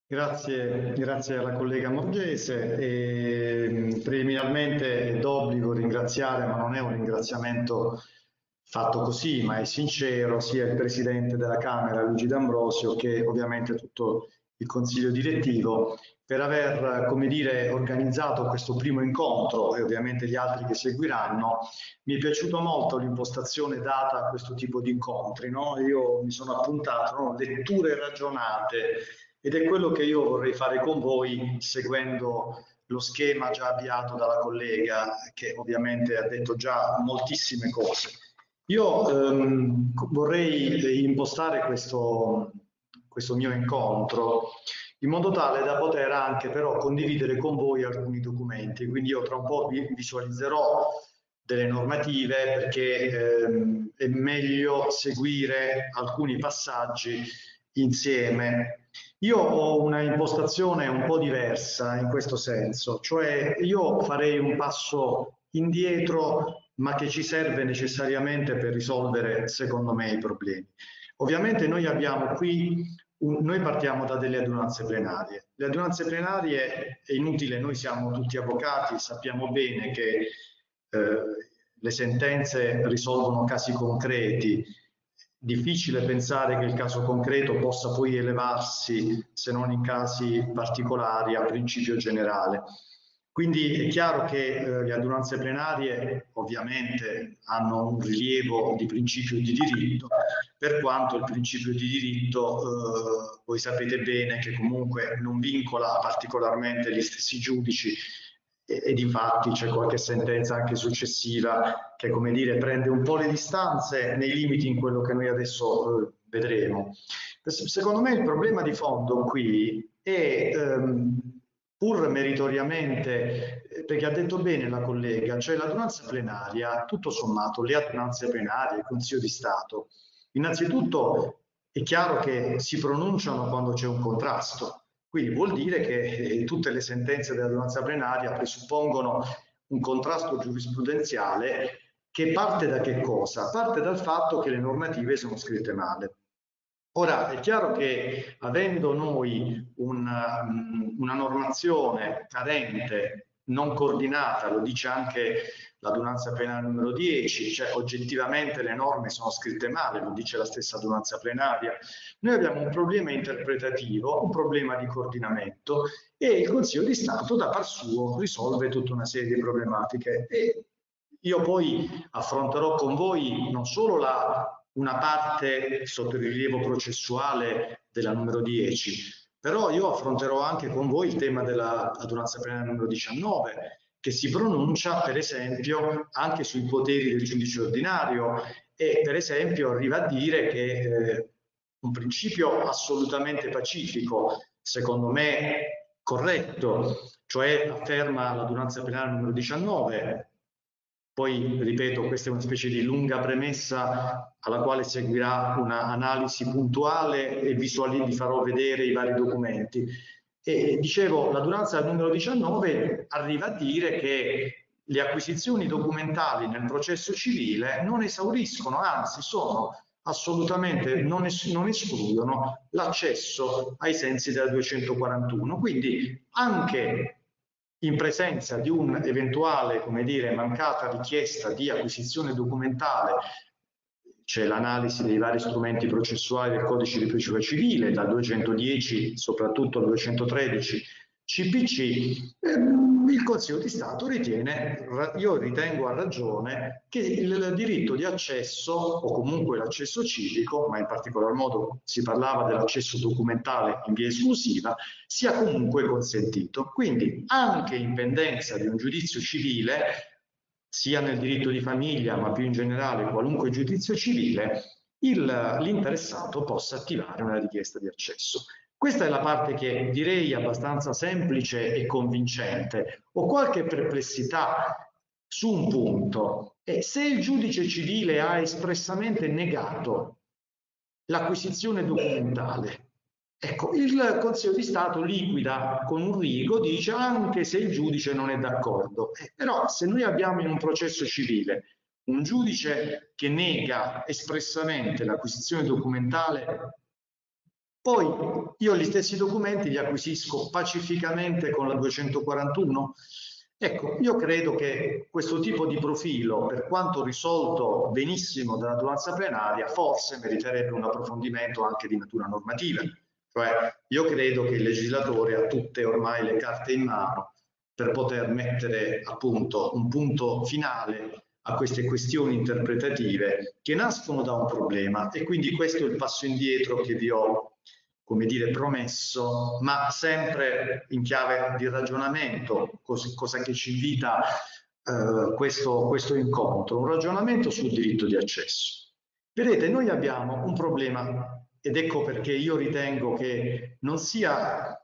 Grazie alla collega Morgese. Preliminarmente è d'obbligo ringraziare, ma non è un ringraziamento fatto così, ma è sincero, sia il Presidente della Camera Luigi D'Ambrosio che ovviamente tutto il Consiglio direttivo per aver, come dire, organizzato questo primo incontro e ovviamente gli altri che seguiranno. Mi è piaciuta molto l'impostazione data a questo tipo di incontri, no? Io mi sono appuntato, no? Letture ragionate, ed è quello che io vorrei fare con voi seguendo lo schema già avviato dalla collega che ovviamente ha detto già moltissime cose. Io vorrei impostare questo mio incontro in modo tale da poter anche però condividere con voi alcuni documenti, quindi io tra un po' vi visualizzerò delle normative perché è meglio seguire alcuni passaggi insieme. Io ho una impostazione un po' diversa in questo senso, cioè io farei un passo indietro ma che ci serve necessariamente per risolvere, secondo me, i problemi. Ovviamente noi abbiamo qui, noi partiamo da delle adunanze plenarie. Le adunanze plenarie è inutile, noi siamo tutti avvocati, sappiamo bene che le sentenze risolvono casi concreti. Difficile pensare che il caso concreto possa poi elevarsi, se non in casi particolari, a principio generale. Quindi è chiaro che le adunanze plenarie ovviamente hanno un rilievo di principio di diritto, per quanto il principio di diritto, voi sapete bene che comunque non vincola particolarmente gli stessi giudici ed infatti c'è qualche sentenza anche successiva che, come dire, prende un po' le distanze nei limiti in quello che noi adesso vedremo. Secondo me il problema di fondo qui è pur meritoriamente, perché ha detto bene la collega, cioè l'adunanza plenaria, tutto sommato, le adunanze plenarie, il Consiglio di Stato, innanzitutto è chiaro che si pronunciano quando c'è un contrasto, quindi vuol dire che tutte le sentenze dell'adunanza plenaria presuppongono un contrasto giurisprudenziale che parte da che cosa? Parte dal fatto che le normative sono scritte male. Ora, è chiaro che avendo noi una normazione carente, non coordinata, lo dice anche l'adunanza plenaria numero 10, cioè oggettivamente le norme sono scritte male, lo dice la stessa adunanza plenaria, noi abbiamo un problema interpretativo, un problema di coordinamento e il Consiglio di Stato da par suo risolve tutta una serie di problematiche. E io poi affronterò con voi non solo una parte sotto il rilievo processuale della numero 10, però io affronterò anche con voi il tema dell'adunanza plenaria numero 19, che si pronuncia per esempio anche sui poteri del giudice ordinario e per esempio arriva a dire che un principio assolutamente pacifico, secondo me corretto, cioè afferma l'adunanza plenaria numero 19, poi, ripeto, questa è una specie di lunga premessa alla quale seguirà un'analisi puntuale e vi farò vedere i vari documenti. E dicevo, l'adunanza numero 19 arriva a dire che le acquisizioni documentali nel processo civile non esauriscono, anzi sono assolutamente non escludono l'accesso ai sensi della 241. Quindi anche in presenza di un'eventuale, come dire, mancata richiesta di acquisizione documentale, c'è l'analisi dei vari strumenti processuali del codice di procedura civile, dal 210 soprattutto al 213 CPC, il Consiglio di Stato ritiene, io ritengo a ragione, che il diritto di accesso, o comunque l'accesso civico, ma in particolar modo si parlava dell'accesso documentale in via esclusiva, sia comunque consentito. Quindi anche in pendenza di un giudizio civile, sia nel diritto di famiglia, ma più in generale qualunque giudizio civile, l'interessato possa attivare una richiesta di accesso. Questa è la parte che direi abbastanza semplice e convincente. Ho qualche perplessità su un punto. Se il giudice civile ha espressamente negato l'acquisizione documentale, ecco, il Consiglio di Stato liquida con un rigo, dice anche se il giudice non è d'accordo. Però se noi abbiamo in un processo civile un giudice che nega espressamente l'acquisizione documentale, Poi io gli stessi documenti li acquisisco pacificamente con la 241. Ecco, io credo che questo tipo di profilo, per quanto risolto benissimo dall'adunanza plenaria, forse meriterebbe un approfondimento anche di natura normativa. Cioè, io credo che il legislatore ha tutte ormai le carte in mano per poter mettere appunto un punto finale a queste questioni interpretative che nascono da un problema, e quindi questo è il passo indietro che vi ho, come dire, promesso, ma sempre in chiave di ragionamento, cosa che ci invita questo incontro, un ragionamento sul diritto di accesso. Vedete, noi abbiamo un problema, ed ecco perché io ritengo che non sia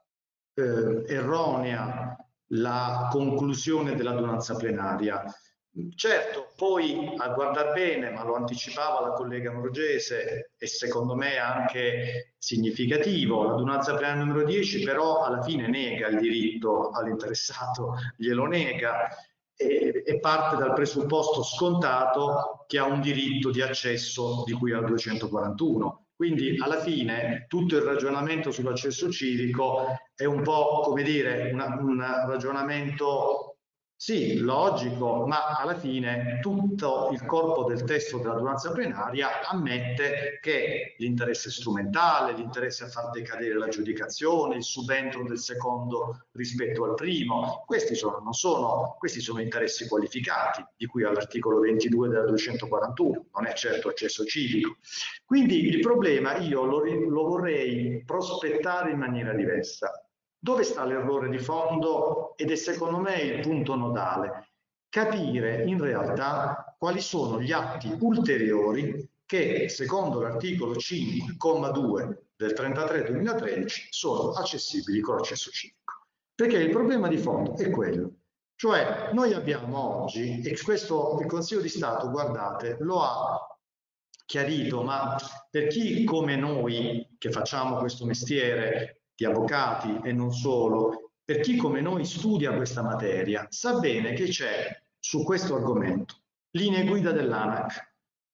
erronea la conclusione dell'adunanza plenaria. Certo, poi a guardar bene, ma lo anticipava la collega Morgese, e secondo me anche significativo, l'adunanza plenaria numero 10 però alla fine nega il diritto all'interessato, glielo nega, e parte dal presupposto scontato che ha un diritto di accesso di cui al 241. Quindi alla fine tutto il ragionamento sull'accesso civico è un po', come dire, un ragionamento sì, logico, ma alla fine tutto il corpo del testo dell'adunanza plenaria ammette che l'interesse strumentale, l'interesse a far decadere l'aggiudicazione, il subentro del secondo rispetto al primo, questi sono interessi qualificati, di cui all'articolo 22 della 241, non è certo accesso civico. Quindi il problema io lo vorrei prospettare in maniera diversa. Dove sta l'errore di fondo? Ed è secondo me il punto nodale. Capire in realtà quali sono gli atti ulteriori che, secondo l'articolo 5,2 del 33/2013, sono accessibili con l'accesso civico. Perché il problema di fondo è quello. Cioè, noi abbiamo oggi, e questo il Consiglio di Stato, guardate, lo ha chiarito, ma per chi come noi che facciamo questo mestiere di avvocati e non solo, per chi come noi studia questa materia, sa bene che c'è su questo argomento linee guida dell'ANAC,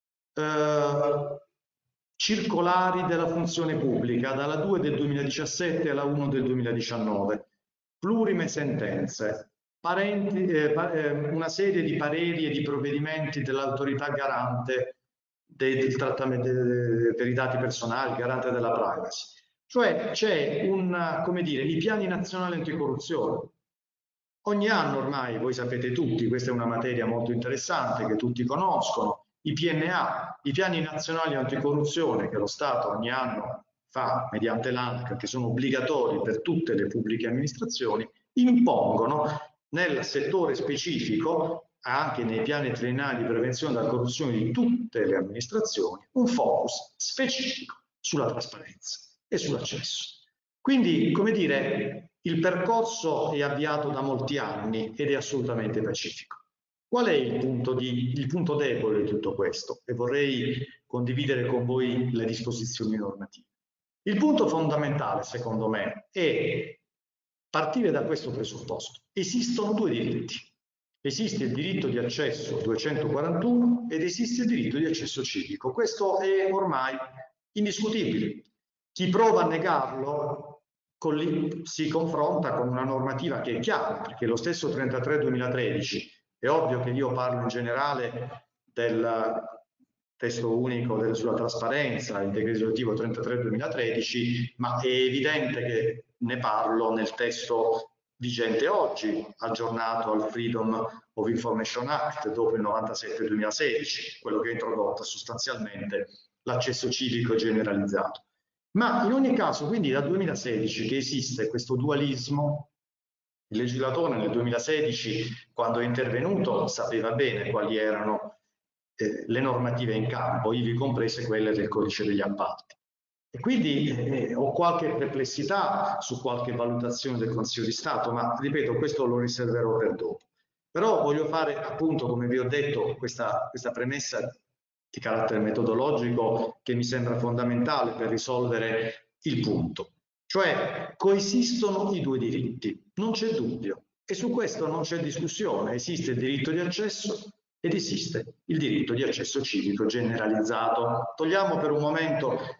circolari della funzione pubblica dalla 2 del 2017 alla 1 del 2019, plurime sentenze, una serie di pareri e di provvedimenti dell'autorità garante del trattamento per i dati personali, garante della privacy. Cioè c'è come dire, i piani nazionali anticorruzione. Ogni anno ormai, voi sapete tutti, questa è una materia molto interessante che tutti conoscono, i PNA, i piani nazionali anticorruzione che lo Stato ogni anno fa mediante l'ANAC, che sono obbligatori per tutte le pubbliche amministrazioni, impongono nel settore specifico, anche nei piani triennali di prevenzione della corruzione di tutte le amministrazioni, un focus specifico sulla trasparenza e sull'accesso. Quindi, come dire, il percorso è avviato da molti anni ed è assolutamente pacifico. Qual è il punto debole di tutto questo? E vorrei condividere con voi le disposizioni normative. Il punto fondamentale, secondo me, è partire da questo presupposto. Esistono due diritti. Esiste il diritto di accesso 241 ed esiste il diritto di accesso civico. Questo è ormai indiscutibile. Chi prova a negarlo si confronta con una normativa che è chiara, perché lo stesso 33/2013, è ovvio che io parlo in generale del testo unico sulla trasparenza, il decreto legislativo 33/2013, ma è evidente che ne parlo nel testo vigente oggi, aggiornato al Freedom of Information Act dopo il 97/2016, quello che ha introdotto sostanzialmente l'accesso civico generalizzato. Ma in ogni caso, quindi dal 2016 che esiste questo dualismo, il legislatore nel 2016, quando è intervenuto, sapeva bene quali erano le normative in campo, ivi comprese quelle del codice degli appalti. E quindi ho qualche perplessità su qualche valutazione del Consiglio di Stato, ma ripeto, questo lo riserverò per dopo. Però voglio fare appunto, come vi ho detto, questa premessa di carattere metodologico che mi sembra fondamentale per risolvere il punto. Cioè coesistono i due diritti, non c'è dubbio, e su questo non c'è discussione. Esiste il diritto di accesso ed esiste il diritto di accesso civico generalizzato. Togliamo per un momento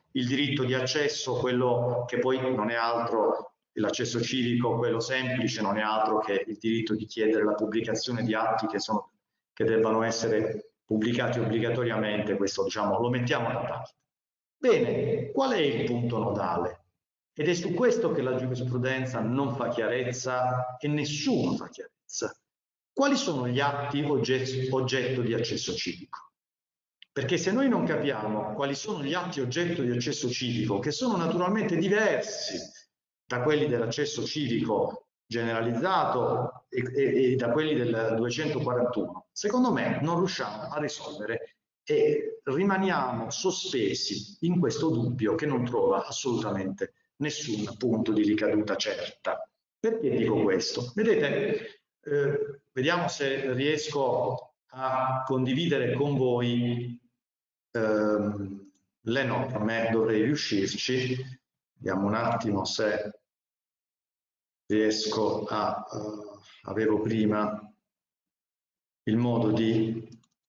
il diritto di accesso, quello che poi non è altro, l'accesso civico, quello semplice, non è altro che il diritto di chiedere la pubblicazione di atti che debbano essere pubblicati obbligatoriamente, questo diciamo lo mettiamo da parte. Bene, qual è il punto nodale? Ed è su questo che la giurisprudenza non fa chiarezza e nessuno fa chiarezza. Quali sono gli atti oggetto di accesso civico? Perché se noi non capiamo quali sono gli atti oggetto di accesso civico, che sono naturalmente diversi da quelli dell'accesso civico generalizzato e da quelli del 241, secondo me non riusciamo a risolvere e rimaniamo sospesi in questo dubbio che non trova assolutamente nessun punto di ricaduta certa. Perché dico questo? Vedete, vediamo se riesco a condividere con voi le norme, dovrei riuscirci. Vediamo un attimo se riesco a... avevo prima il modo di...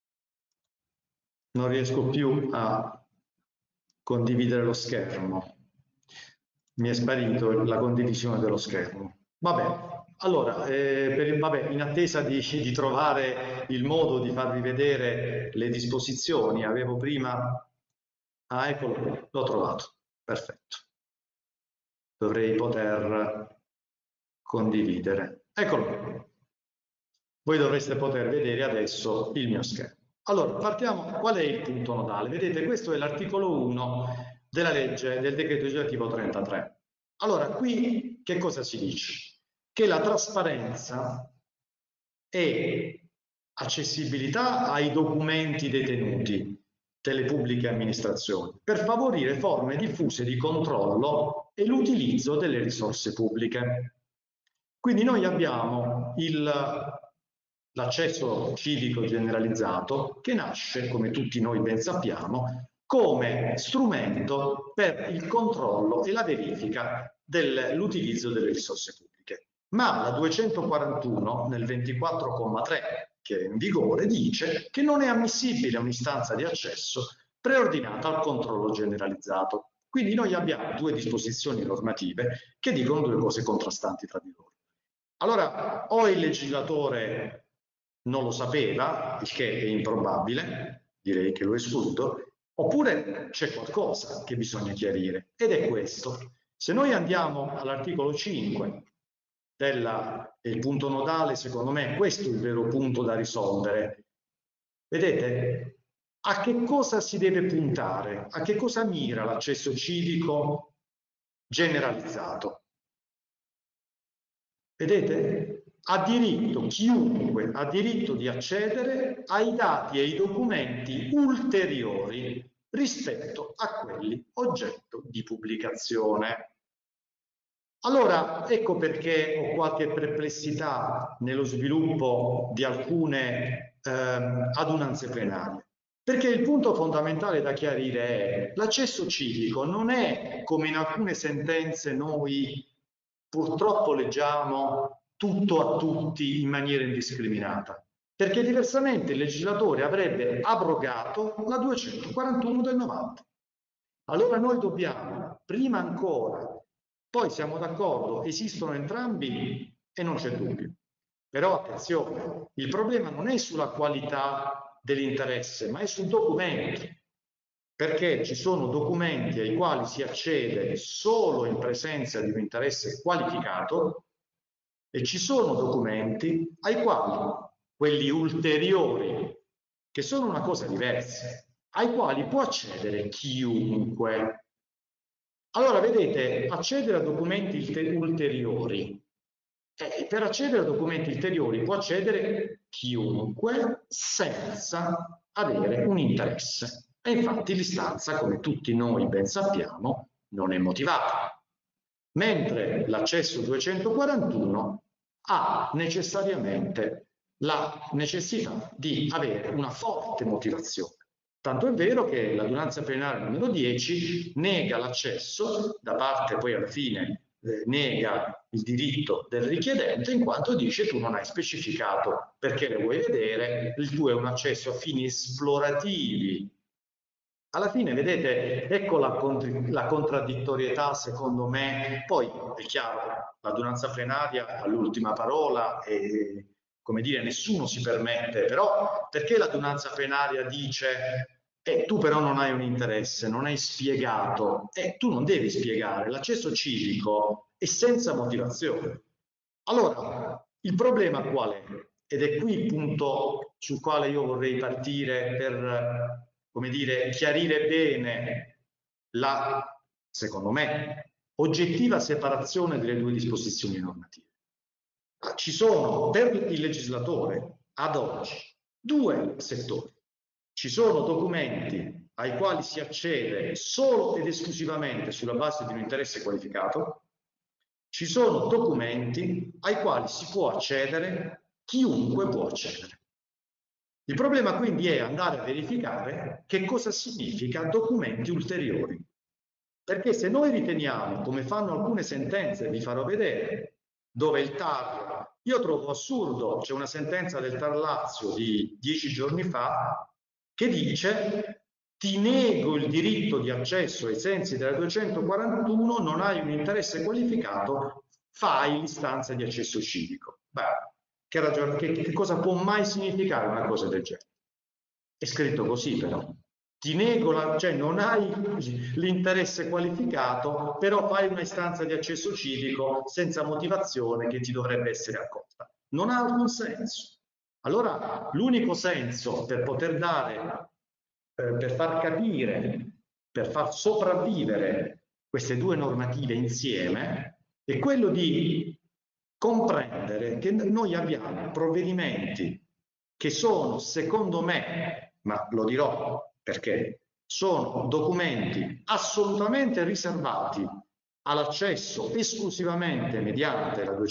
non riesco più a condividere lo schermo. Mi è sparito la condivisione dello schermo. Vabbè, allora, vabbè, in attesa di trovare il modo di farvi vedere le disposizioni, avevo prima... Ah, eccolo, l'ho trovato. Perfetto. Dovrei poter condividere. Eccolo. Voi dovreste poter vedere adesso il mio schermo. Allora, partiamo. Qual è il punto nodale? Vedete, questo è l'articolo 1 della legge del decreto legislativo 33. Allora, qui che cosa si dice? Che la trasparenza e accessibilità ai documenti detenuti delle pubbliche amministrazioni per favorire forme diffuse di controllo e l'utilizzo delle risorse pubbliche. Quindi noi abbiamo l'accesso civico generalizzato che nasce, come tutti noi ben sappiamo, come strumento per il controllo e la verifica dell'utilizzo delle risorse pubbliche. Ma la 241 nel 24,3 che è in vigore dice che non è ammissibile un'istanza di accesso preordinata al controllo generalizzato. Quindi noi abbiamo due disposizioni normative che dicono due cose contrastanti tra di loro. Allora, o il legislatore non lo sapeva, il che è improbabile, direi che lo escludo, oppure c'è qualcosa che bisogna chiarire, ed è questo. Se noi andiamo all'articolo 5 del punto nodale, secondo me questo è il vero punto da risolvere. Vedete, a che cosa si deve puntare? A che cosa mira l'accesso civico generalizzato? Vedete? Ha diritto, chiunque ha diritto di accedere ai dati e ai documenti ulteriori rispetto a quelli oggetto di pubblicazione. Allora, ecco perché ho qualche perplessità nello sviluppo di alcune adunanze plenarie. Perché il punto fondamentale da chiarire è l'accesso civico non è, come in alcune sentenze noi purtroppo leggiamo, tutto a tutti in maniera indiscriminata. Perché diversamente il legislatore avrebbe abrogato la 241 del 90. Allora noi dobbiamo, prima ancora, poi siamo d'accordo, esistono entrambi e non c'è dubbio. Però attenzione, il problema non è sulla qualità dell'interesse, ma è sul documento. Perché ci sono documenti ai quali si accede solo in presenza di un interesse qualificato e ci sono documenti ai quali, quelli ulteriori, che sono una cosa diversa, ai quali può accedere chiunque. Allora, vedete, accedere a documenti ulteriori. Per accedere a documenti ulteriori può accedere chiunque senza avere un interesse. E infatti l'istanza, come tutti noi ben sappiamo, non è motivata. Mentre l'accesso 241 ha necessariamente la necessità di avere una forte motivazione. Tanto è vero che l'adunanza plenaria numero 10 nega l'accesso, da parte poi alla fine nega il diritto del richiedente, in quanto dice tu non hai specificato perché lo vuoi vedere, il tuo è un accesso a fini esplorativi Alla fine, vedete, ecco la contraddittorietà, secondo me. Poi è chiaro, l'adunanza plenaria ha l'ultima parola e, come dire, nessuno si permette, però perché l'adunanza plenaria dice tu però non hai un interesse, non hai spiegato, tu non devi spiegare, l'accesso civico è senza motivazione. Allora, il problema qual è? Ed è qui il punto sul quale io vorrei partire per, come dire, chiarire bene la, secondo me, oggettiva separazione delle due disposizioni normative. Ci sono per il legislatore ad oggi due settori. Ci sono documenti ai quali si accede solo ed esclusivamente sulla base di un interesse qualificato. Ci sono documenti ai quali si può accedere, chiunque può accedere. Il problema quindi è andare a verificare che cosa significa documenti ulteriori. Perché se noi riteniamo, come fanno alcune sentenze, vi farò vedere, dove il TAR, io trovo assurdo, c'è una sentenza del TAR Lazio di 10 giorni fa che dice: ti nego il diritto di accesso ai sensi della 241, non hai un interesse qualificato, fai l'istanza di accesso civico. Beh, che cosa può mai significare una cosa del genere? È scritto così però. Ti nego, cioè non hai l'interesse qualificato, però fai una istanza di accesso civico senza motivazione che ti dovrebbe essere accolta. Non ha alcun senso. Allora, l'unico senso per poter dare, per far capire, per far sopravvivere queste due normative insieme, è quello di comprendere che noi abbiamo provvedimenti che sono, secondo me, ma lo dirò perché, sono documenti assolutamente riservati all'accesso esclusivamente mediante la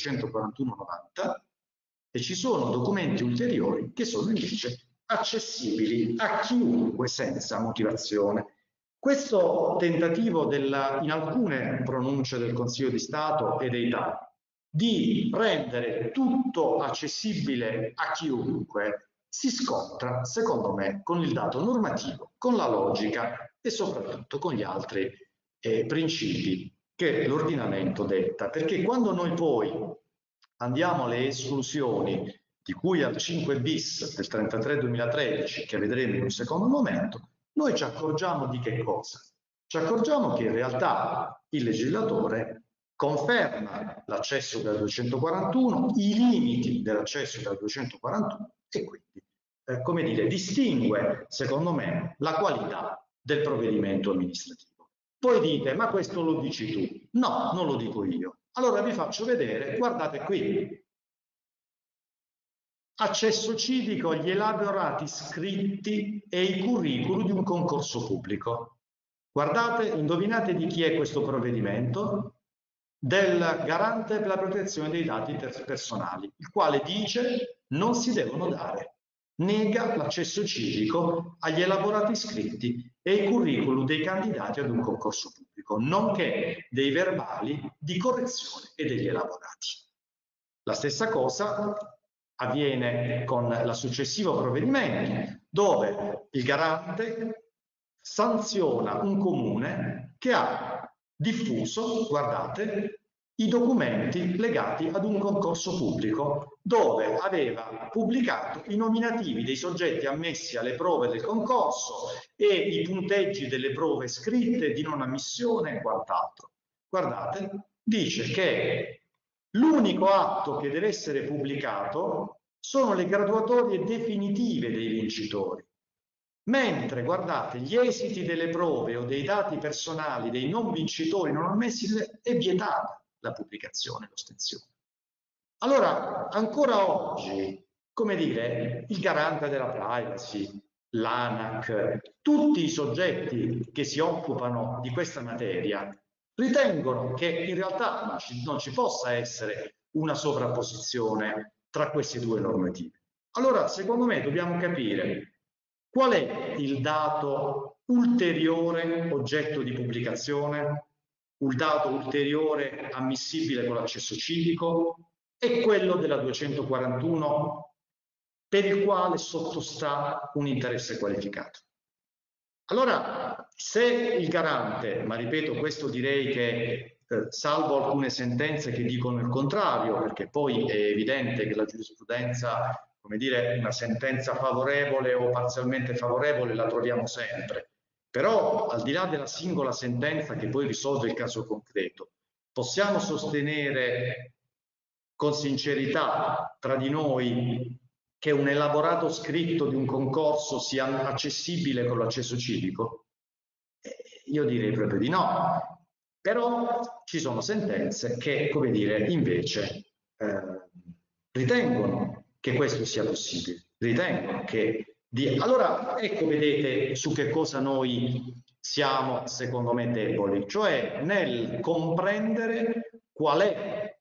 241/90 e ci sono documenti ulteriori che sono invece accessibili a chiunque senza motivazione. Questo tentativo in alcune pronunce del Consiglio di Stato e dei TAR di rendere tutto accessibile a chiunque si scontra, secondo me, con il dato normativo, con la logica e soprattutto con gli altri principi che l'ordinamento detta. Perché quando noi poi andiamo alle esclusioni di cui al 5 bis del 33/2013, che vedremo in un secondo momento, noi ci accorgiamo di che cosa? Ci accorgiamo che in realtà il legislatore conferma l'accesso della 241, i limiti dell'accesso della 241 e quindi, come dire, distingue, secondo me, la qualità del provvedimento amministrativo. Poi dite, ma questo lo dici tu? No, non lo dico io. Allora vi faccio vedere, guardate qui. Accesso civico agli elaborati scritti e i curriculum di un concorso pubblico. Guardate, indovinate di chi è questo provvedimento? Del garante per la protezione dei dati personali, il quale dice non si devono dare, nega l'accesso civico agli elaborati scritti e i curriculum dei candidati ad un concorso pubblico, nonché dei verbali di correzione e degli elaborati. La stessa cosa avviene con il successivo provvedimento, dove il garante sanziona un comune che ha diffuso, guardate, i documenti legati ad un concorso pubblico dove aveva pubblicato i nominativi dei soggetti ammessi alle prove del concorso e i punteggi delle prove scritte di non ammissione e quant'altro. Guardate, dice che l'unico atto che deve essere pubblicato sono le graduatorie definitive dei vincitori. Mentre, guardate, gli esiti delle prove o dei dati personali dei non vincitori non ammessi è vietata la pubblicazione e l'ostensione. Allora, ancora oggi, come dire, il garante della privacy, l'ANAC, tutti i soggetti che si occupano di questa materia ritengono che in realtà non ci possa essere una sovrapposizione tra queste due normative. Allora, secondo me, dobbiamo capire qual è il dato ulteriore oggetto di pubblicazione, un dato ulteriore ammissibile con l'accesso civico, è quello della 241 per il quale sottostà un interesse qualificato. Allora, se il garante, ma ripeto, questo direi che salvo alcune sentenze che dicono il contrario, perché poi è evidente che la giurisprudenza, come dire, una sentenza favorevole o parzialmente favorevole la troviamo sempre, però al di là della singola sentenza che poi risolve il caso concreto, possiamo sostenere con sincerità tra di noi che un elaborato scritto di un concorso sia accessibile con l'accesso civico? Io direi proprio di no, però ci sono sentenze che, come dire, invece ritengono che questo sia possibile, ritengono che... Allora, ecco, vedete su che cosa noi siamo, secondo me, deboli, cioè nel comprendere qual è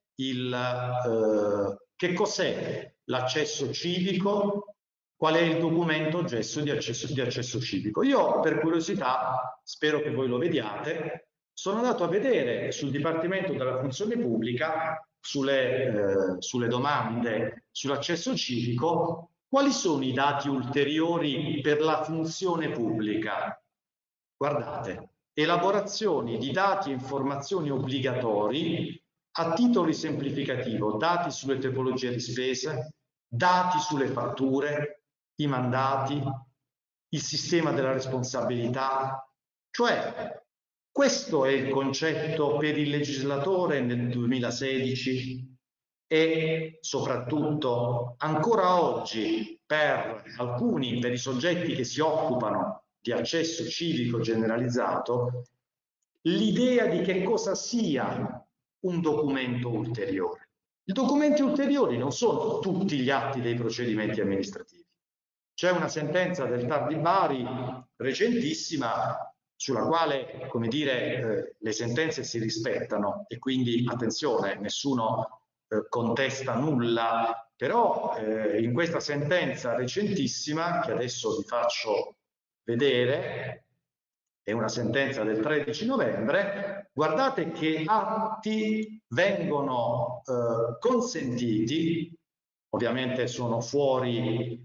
che cos'è l'accesso civico, qual è il documento oggetto di accesso civico. Io, per curiosità, spero che voi lo vediate, sono andato a vedere sul Dipartimento della Funzione Pubblica, sulle domande sull'accesso civico, quali sono i dati ulteriori per la funzione pubblica. Guardate, elaborazioni di dati e informazioni obbligatori a titolo semplificativo, dati sulle tipologie di spese, dati sulle fatture, i mandati, il sistema della responsabilità, cioè questo è il concetto per il legislatore nel 2016 e soprattutto ancora oggi per alcuni, per i soggetti che si occupano di accesso civico generalizzato, l'idea di che cosa sia un documento ulteriore. I documenti ulteriori non sono tutti gli atti dei procedimenti amministrativi. C'è una sentenza del TAR di Bari recentissima sulla quale, come dire, le sentenze si rispettano e quindi attenzione, nessuno contesta nulla, però in questa sentenza recentissima, che adesso vi faccio vedere, è una sentenza del 13 novembre, guardate che atti vengono consentiti, ovviamente sono fuori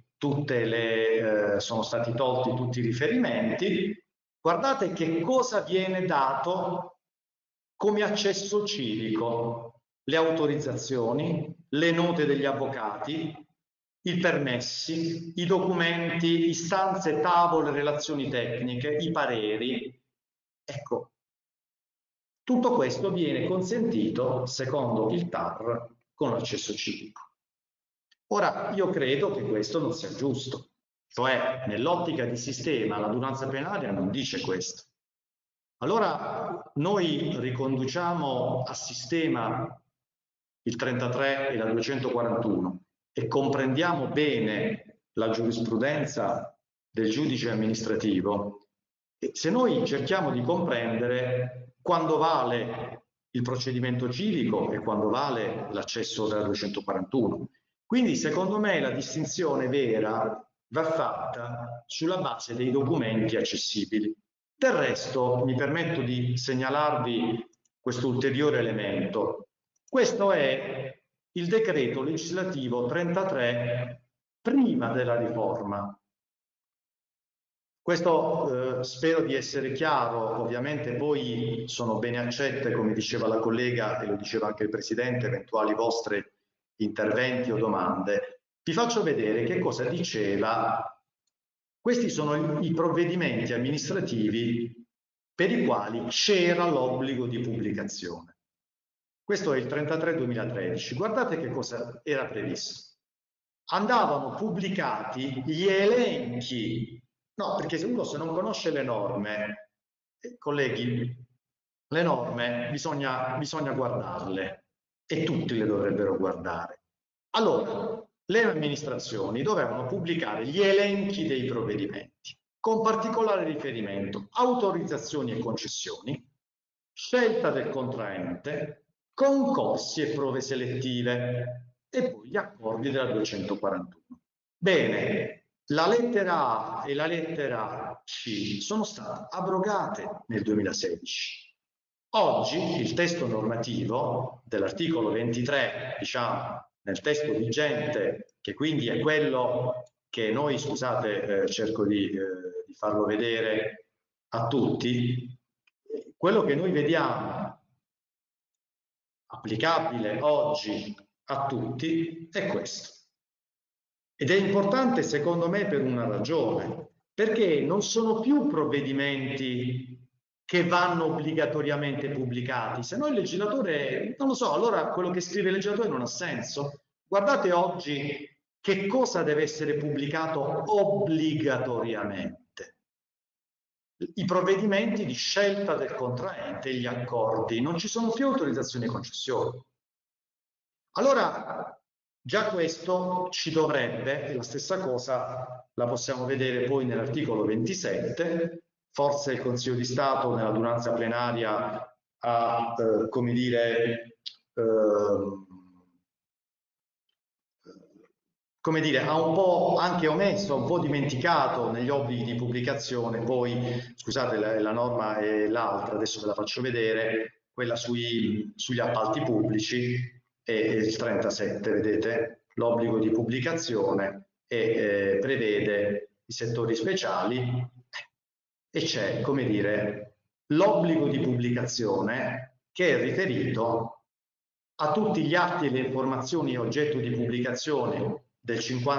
sono stati tolti tutti i riferimenti, guardate che cosa viene dato come accesso civico, le autorizzazioni, le note degli avvocati, i permessi, i documenti, istanze, tavole, relazioni tecniche, i pareri. Ecco, tutto questo viene consentito, secondo il TAR, con l'accesso civico. Ora, io credo che questo non sia giusto, cioè nell'ottica di sistema l'adunanza plenaria non dice questo. Allora noi riconduciamo a sistema il 33 e la 241 e comprendiamo bene la giurisprudenza del giudice amministrativo, e se noi cerchiamo di comprendere quando vale il procedimento civico e quando vale l'accesso della 241. Quindi secondo me la distinzione vera va fatta sulla base dei documenti accessibili. Del resto mi permetto di segnalarvi questo ulteriore elemento. Questo è il decreto legislativo 33 prima della riforma. Questo spero di essere chiaro, ovviamente poi sono bene accette, come diceva la collega e lo diceva anche il Presidente, eventuali vostri interventi o domande. Vi faccio vedere che cosa diceva. Questi sono i provvedimenti amministrativi per i quali c'era l'obbligo di pubblicazione. Questo è il 33/2013. Guardate che cosa era previsto. Andavano pubblicati gli elenchi. No, perché se uno non conosce le norme, colleghi, le norme bisogna guardarle e tutti le dovrebbero guardare. Allora, le amministrazioni dovevano pubblicare gli elenchi dei provvedimenti, con particolare riferimento a autorizzazioni e concessioni, scelta del contraente, concorsi e prove selettive e poi gli accordi della 241. Bene, la lettera A e la lettera C sono state abrogate nel 2016. Oggi il testo normativo dell'articolo 23, diciamo, nel testo vigente, che quindi è quello che noi, scusate, cerco di farlo vedere a tutti, quello che noi vediamo applicabile oggi a tutti è questo. Ed è importante secondo me per una ragione, perché non sono più provvedimenti che vanno obbligatoriamente pubblicati, se no il legislatore, non lo so, allora quello che scrive il legislatore non ha senso. Guardate oggi che cosa deve essere pubblicato obbligatoriamente. I provvedimenti di scelta del contraente, gli accordi, non ci sono più autorizzazioni e concessioni. Allora, già questo ci dovrebbe, e la stessa cosa la possiamo vedere poi nell'articolo 27, forse il Consiglio di Stato nell'adunanza plenaria ha, come dire, ha un po' anche omesso, un po' dimenticato negli obblighi di pubblicazione, poi, scusate, la norma è l'altra, adesso ve la faccio vedere, quella sugli appalti pubblici, è il 37, vedete, l'obbligo di pubblicazione e prevede i settori speciali e c'è, come dire, l'obbligo di pubblicazione che è riferito a tutti gli atti e le informazioni oggetto di pubblicazione del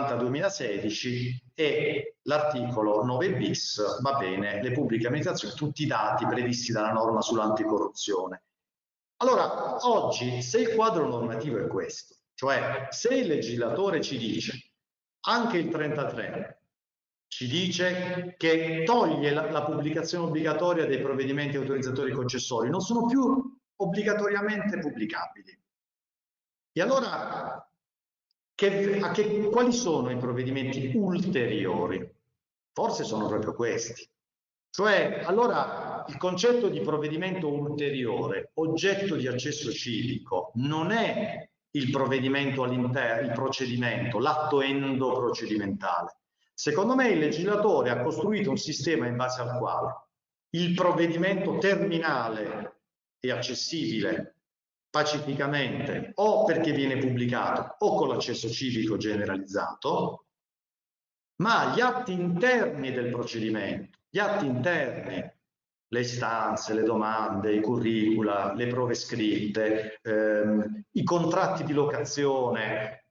50-2016 e l'articolo 9 bis, va bene, le pubbliche amministrazioni, tutti i dati previsti dalla norma sull'anticorruzione. Allora, oggi, se il quadro normativo è questo, cioè se il legislatore ci dice, anche il 33, ci dice che toglie la pubblicazione obbligatoria dei provvedimenti autorizzatori concessori, non sono più obbligatoriamente pubblicabili. E allora, quali sono i provvedimenti ulteriori? Forse sono proprio questi. Cioè, allora, il concetto di provvedimento ulteriore, oggetto di accesso civico, non è il provvedimento all'interno, il procedimento, l'atto endoprocedimentale. Secondo me il legislatore ha costruito un sistema in base al quale il provvedimento terminale e accessibile pacificamente o perché viene pubblicato o con l'accesso civico generalizzato, ma gli atti interni del procedimento, gli atti interni, le istanze, le domande, i curricula, le prove scritte, i contratti di locazione,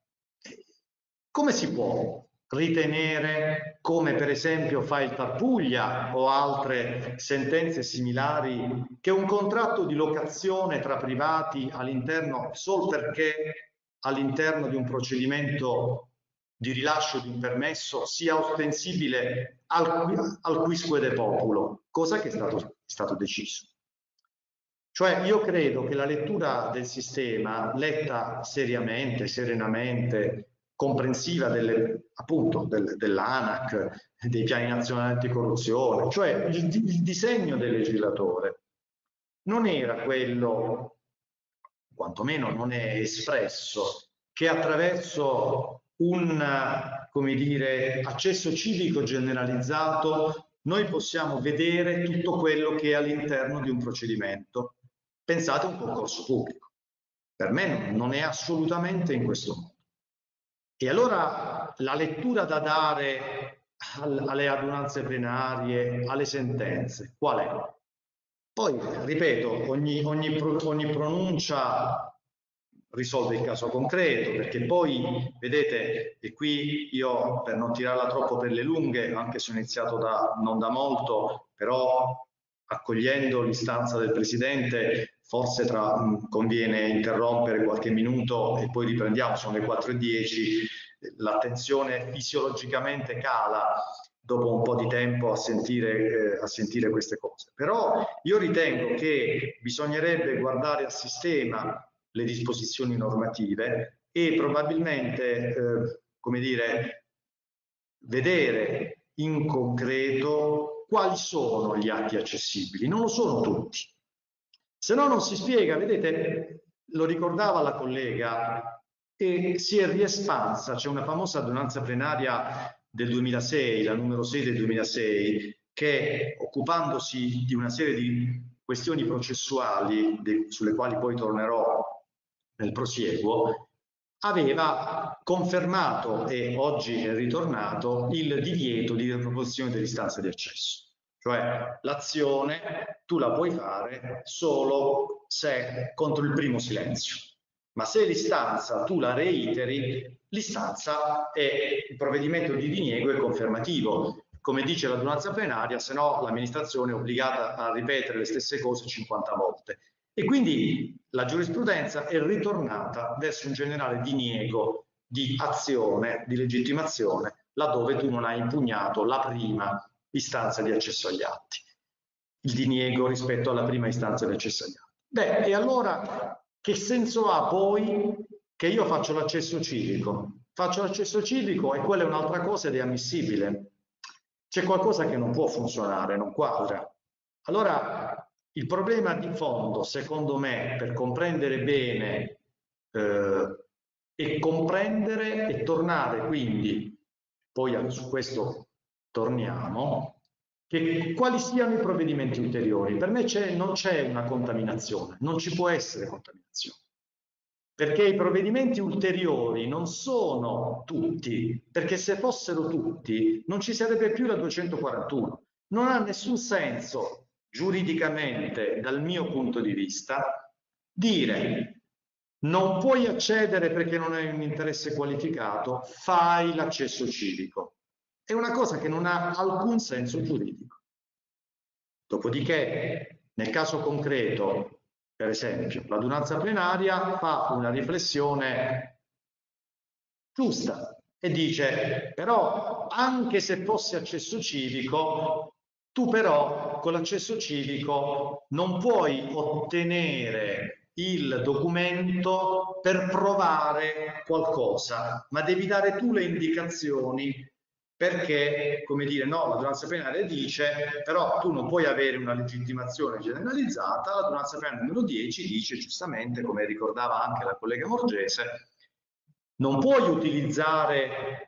come si può ritenere, come per esempio fa il Tarpuglia o altre sentenze similari, che un contratto di locazione tra privati all'interno, solo perché all'interno di un procedimento di rilascio di un permesso, sia ostensibile al quisque de populo, cosa che è stato deciso. Cioè io credo che la lettura del sistema, letta seriamente, serenamente, comprensiva appunto dell'ANAC, dei piani nazionali anticorruzione, cioè il disegno del legislatore non era quello, quantomeno non è espresso, che attraverso un, come dire, accesso civico generalizzato noi possiamo vedere tutto quello che è all'interno di un procedimento. Pensate a un concorso pubblico. Per me non è assolutamente in questo modo. E allora la lettura da dare alle adunanze plenarie, alle sentenze, qual è? Poi, ripeto, ogni pronuncia risolve il caso concreto, perché poi, vedete, e qui io per non tirarla troppo per le lunghe, anche se ho iniziato non da molto, però accogliendo l'istanza del Presidente, forse conviene interrompere qualche minuto e poi riprendiamo, sono le 4:10, l'attenzione fisiologicamente cala dopo un po' di tempo a sentire queste cose. Però io ritengo che bisognerebbe guardare al sistema le disposizioni normative e probabilmente, come dire, vedere in concreto quali sono gli atti accessibili. Non lo sono tutti. Se no non si spiega, vedete, lo ricordava la collega, e si è riespansa, c'è una famosa adunanza plenaria del 2006, la numero 6 del 2006, che occupandosi di una serie di questioni processuali, sulle quali poi tornerò nel prosieguo, aveva confermato e oggi è ritornato il divieto di riproposizione dell'istanza di accesso. cioè l'azione tu la puoi fare solo se contro il primo silenzio, ma se l'istanza tu la reiteri, l'istanza è il provvedimento di diniego è confermativo. Come dice l'adunanza plenaria, se no l'amministrazione è obbligata a ripetere le stesse cose 50 volte. E quindi la giurisprudenza è ritornata verso un generale diniego di azione, di legittimazione, laddove tu non hai impugnato la prima istanza di accesso agli atti, il diniego rispetto alla prima istanza di accesso agli atti. Beh, e allora che senso ha poi che io faccio l'accesso civico? Faccio l'accesso civico e quella è un'altra cosa ed è ammissibile. C'è qualcosa che non può funzionare, non quadra. Allora, il problema di fondo, secondo me, per comprendere bene e comprendere e tornare quindi, poi su questo torniamo, che quali siano i provvedimenti ulteriori. Per me non c'è una contaminazione, non ci può essere contaminazione. Perché i provvedimenti ulteriori non sono tutti, perché se fossero tutti non ci sarebbe più la 241. Non ha nessun senso giuridicamente, dal mio punto di vista, dire non puoi accedere perché non hai un interesse qualificato, fai l'accesso civico. È una cosa che non ha alcun senso giuridico. Dopodiché, nel caso concreto, per esempio, l'adunanza plenaria fa una riflessione giusta e dice, però, anche se fosse accesso civico, tu però con l'accesso civico non puoi ottenere il documento per provare qualcosa, ma devi dare tu le indicazioni perché, come dire, no, l'adunanza plenaria dice, però tu non puoi avere una legittimazione generalizzata, l'adunanza plenaria numero 10 dice giustamente, come ricordava anche la collega Morgese, non puoi utilizzare,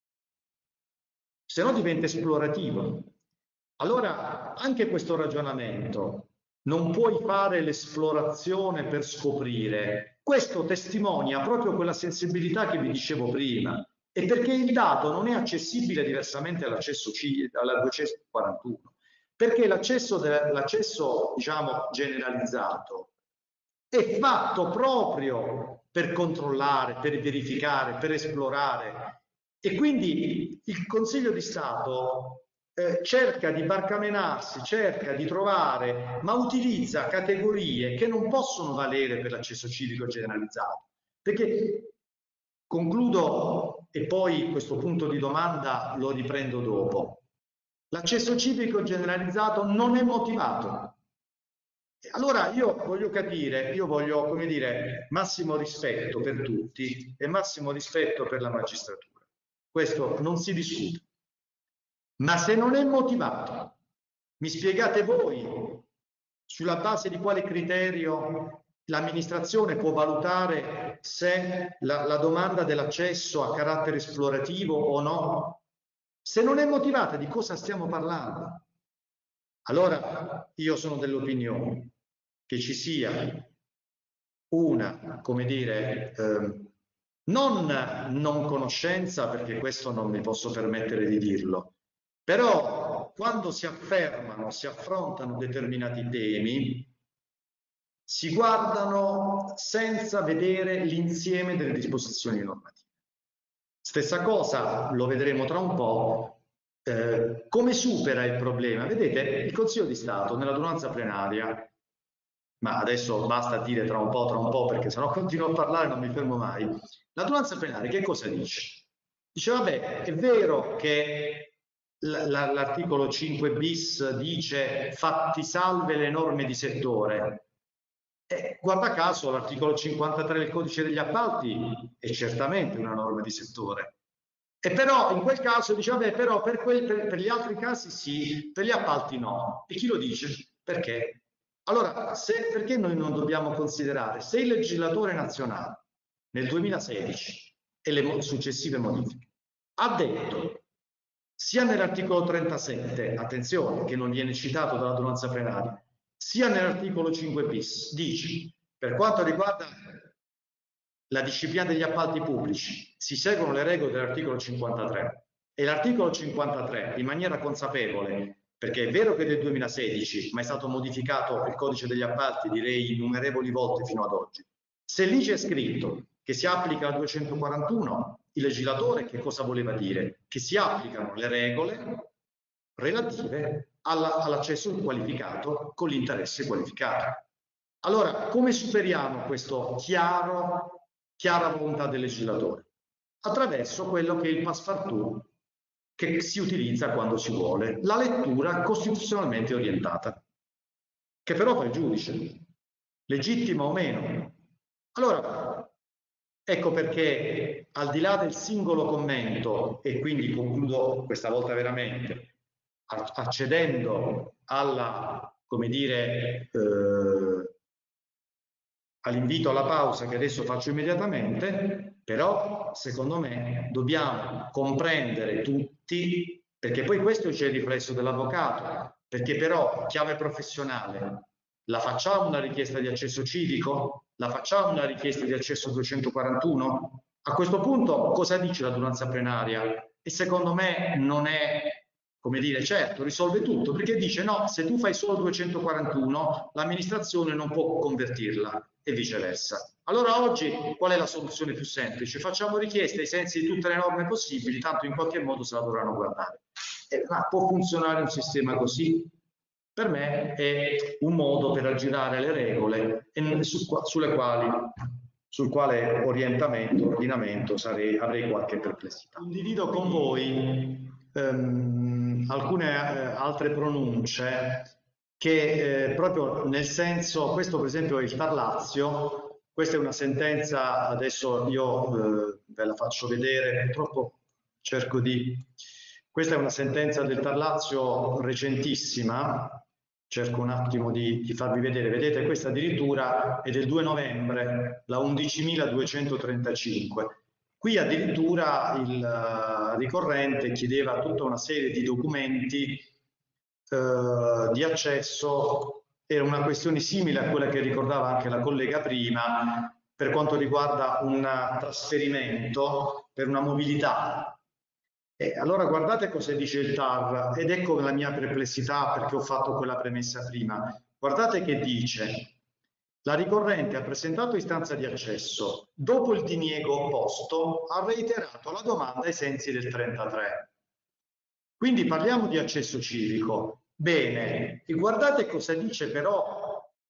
se no diventa esplorativo. Allora, anche questo ragionamento, non puoi fare l'esplorazione per scoprire, questo testimonia proprio quella sensibilità che vi dicevo prima, e perché il dato non è accessibile diversamente all'accesso alla 241, perché l'accesso diciamo, generalizzato è fatto proprio per controllare, per verificare, per esplorare, e quindi il Consiglio di Stato cerca di barcamenarsi, cerca di trovare, ma utilizza categorie che non possono valere per l'accesso civico generalizzato. Perché, concludo e poi questo punto di domanda lo riprendo dopo, l'accesso civico generalizzato non è motivato. Allora io voglio capire, io voglio, come dire, massimo rispetto per tutti e massimo rispetto per la magistratura. Questo non si discute. Ma se non è motivato, mi spiegate voi sulla base di quale criterio l'amministrazione può valutare se la domanda dell'accesso ha carattere esplorativo o no? Se non è motivata, di cosa stiamo parlando? Allora io sono dell'opinione che ci sia una, come dire, non conoscenza, perché questo non mi posso permettere di dirlo, però quando si affermano, si affrontano determinati temi, si guardano senza vedere l'insieme delle disposizioni normative. Stessa cosa, lo vedremo tra un po', come supera il problema? Vedete, il Consiglio di Stato nell'adunanza plenaria, ma adesso basta dire tra un po' perché sennò continuo a parlare e non mi fermo mai, l'adunanza plenaria che cosa dice? Dice, vabbè, è vero che l'articolo 5 bis dice fatti salve le norme di settore, guarda caso l'articolo 53 del codice degli appalti è certamente una norma di settore, e però in quel caso dice vabbè, però per gli altri casi sì, per gli appalti no. E chi lo dice? Perché? Allora, perché noi non dobbiamo considerare se il legislatore nazionale nel 2016 e le successive modifiche ha detto sia nell'articolo 37, attenzione che non viene citato dall'adunanza plenaria, sia nell'articolo 5 bis, dice per quanto riguarda la disciplina degli appalti pubblici si seguono le regole dell'articolo 53 e l'articolo 53 in maniera consapevole perché è vero che è del 2016, ma è stato modificato il codice degli appalti, direi innumerevoli volte fino ad oggi. Se lì c'è scritto che si applica la 241, il legislatore che cosa voleva dire? Che si applicano le regole relative all'accesso qualificato con l'interesse qualificato. Allora, come superiamo questa chiara volontà del legislatore? Attraverso quello che è il passepartout che si utilizza quando si vuole, la lettura costituzionalmente orientata, che però fa il giudice, legittima o meno. Allora, ecco perché al di là del singolo commento, e quindi concludo questa volta veramente, accedendo alla, come dire, all'invito alla pausa che adesso faccio immediatamente, però secondo me dobbiamo comprendere tutti, perché poi questo c'è il riflesso dell'avvocato, perché però chiave professionale, la facciamo una richiesta di accesso civico? La facciamo una richiesta di accesso 241? A questo punto cosa dice l'adunanza plenaria? E secondo me non è, come dire, certo, risolve tutto, perché dice no, se tu fai solo 241, l'amministrazione non può convertirla e viceversa. Allora oggi qual è la soluzione più semplice? Facciamo richieste ai sensi di tutte le norme possibili, tanto in qualche modo se la dovranno guardare. Ma può funzionare un sistema così? Per me è un modo per aggirare le regole sul quale ordinamento avrei qualche perplessità. Condivido con voi alcune altre pronunce che proprio nel senso, questo per esempio è il Tar Lazio, questa è una sentenza, adesso io ve la faccio vedere, purtroppo cerco di... Questa è una sentenza del Tar Lazio recentissima, cerco un attimo di farvi vedere, vedete questa addirittura è del 2 novembre, la 11.235. Qui addirittura il ricorrente chiedeva tutta una serie di documenti di accesso, era una questione simile a quella che ricordava anche la collega prima, per quanto riguarda un trasferimento per una mobilità. Allora guardate cosa dice il TAR, ed ecco la mia perplessità perché ho fatto quella premessa prima. Guardate che dice: la ricorrente ha presentato istanza di accesso, dopo il diniego opposto ha reiterato la domanda ai sensi del 33. Quindi parliamo di accesso civico. Bene, e guardate cosa dice però,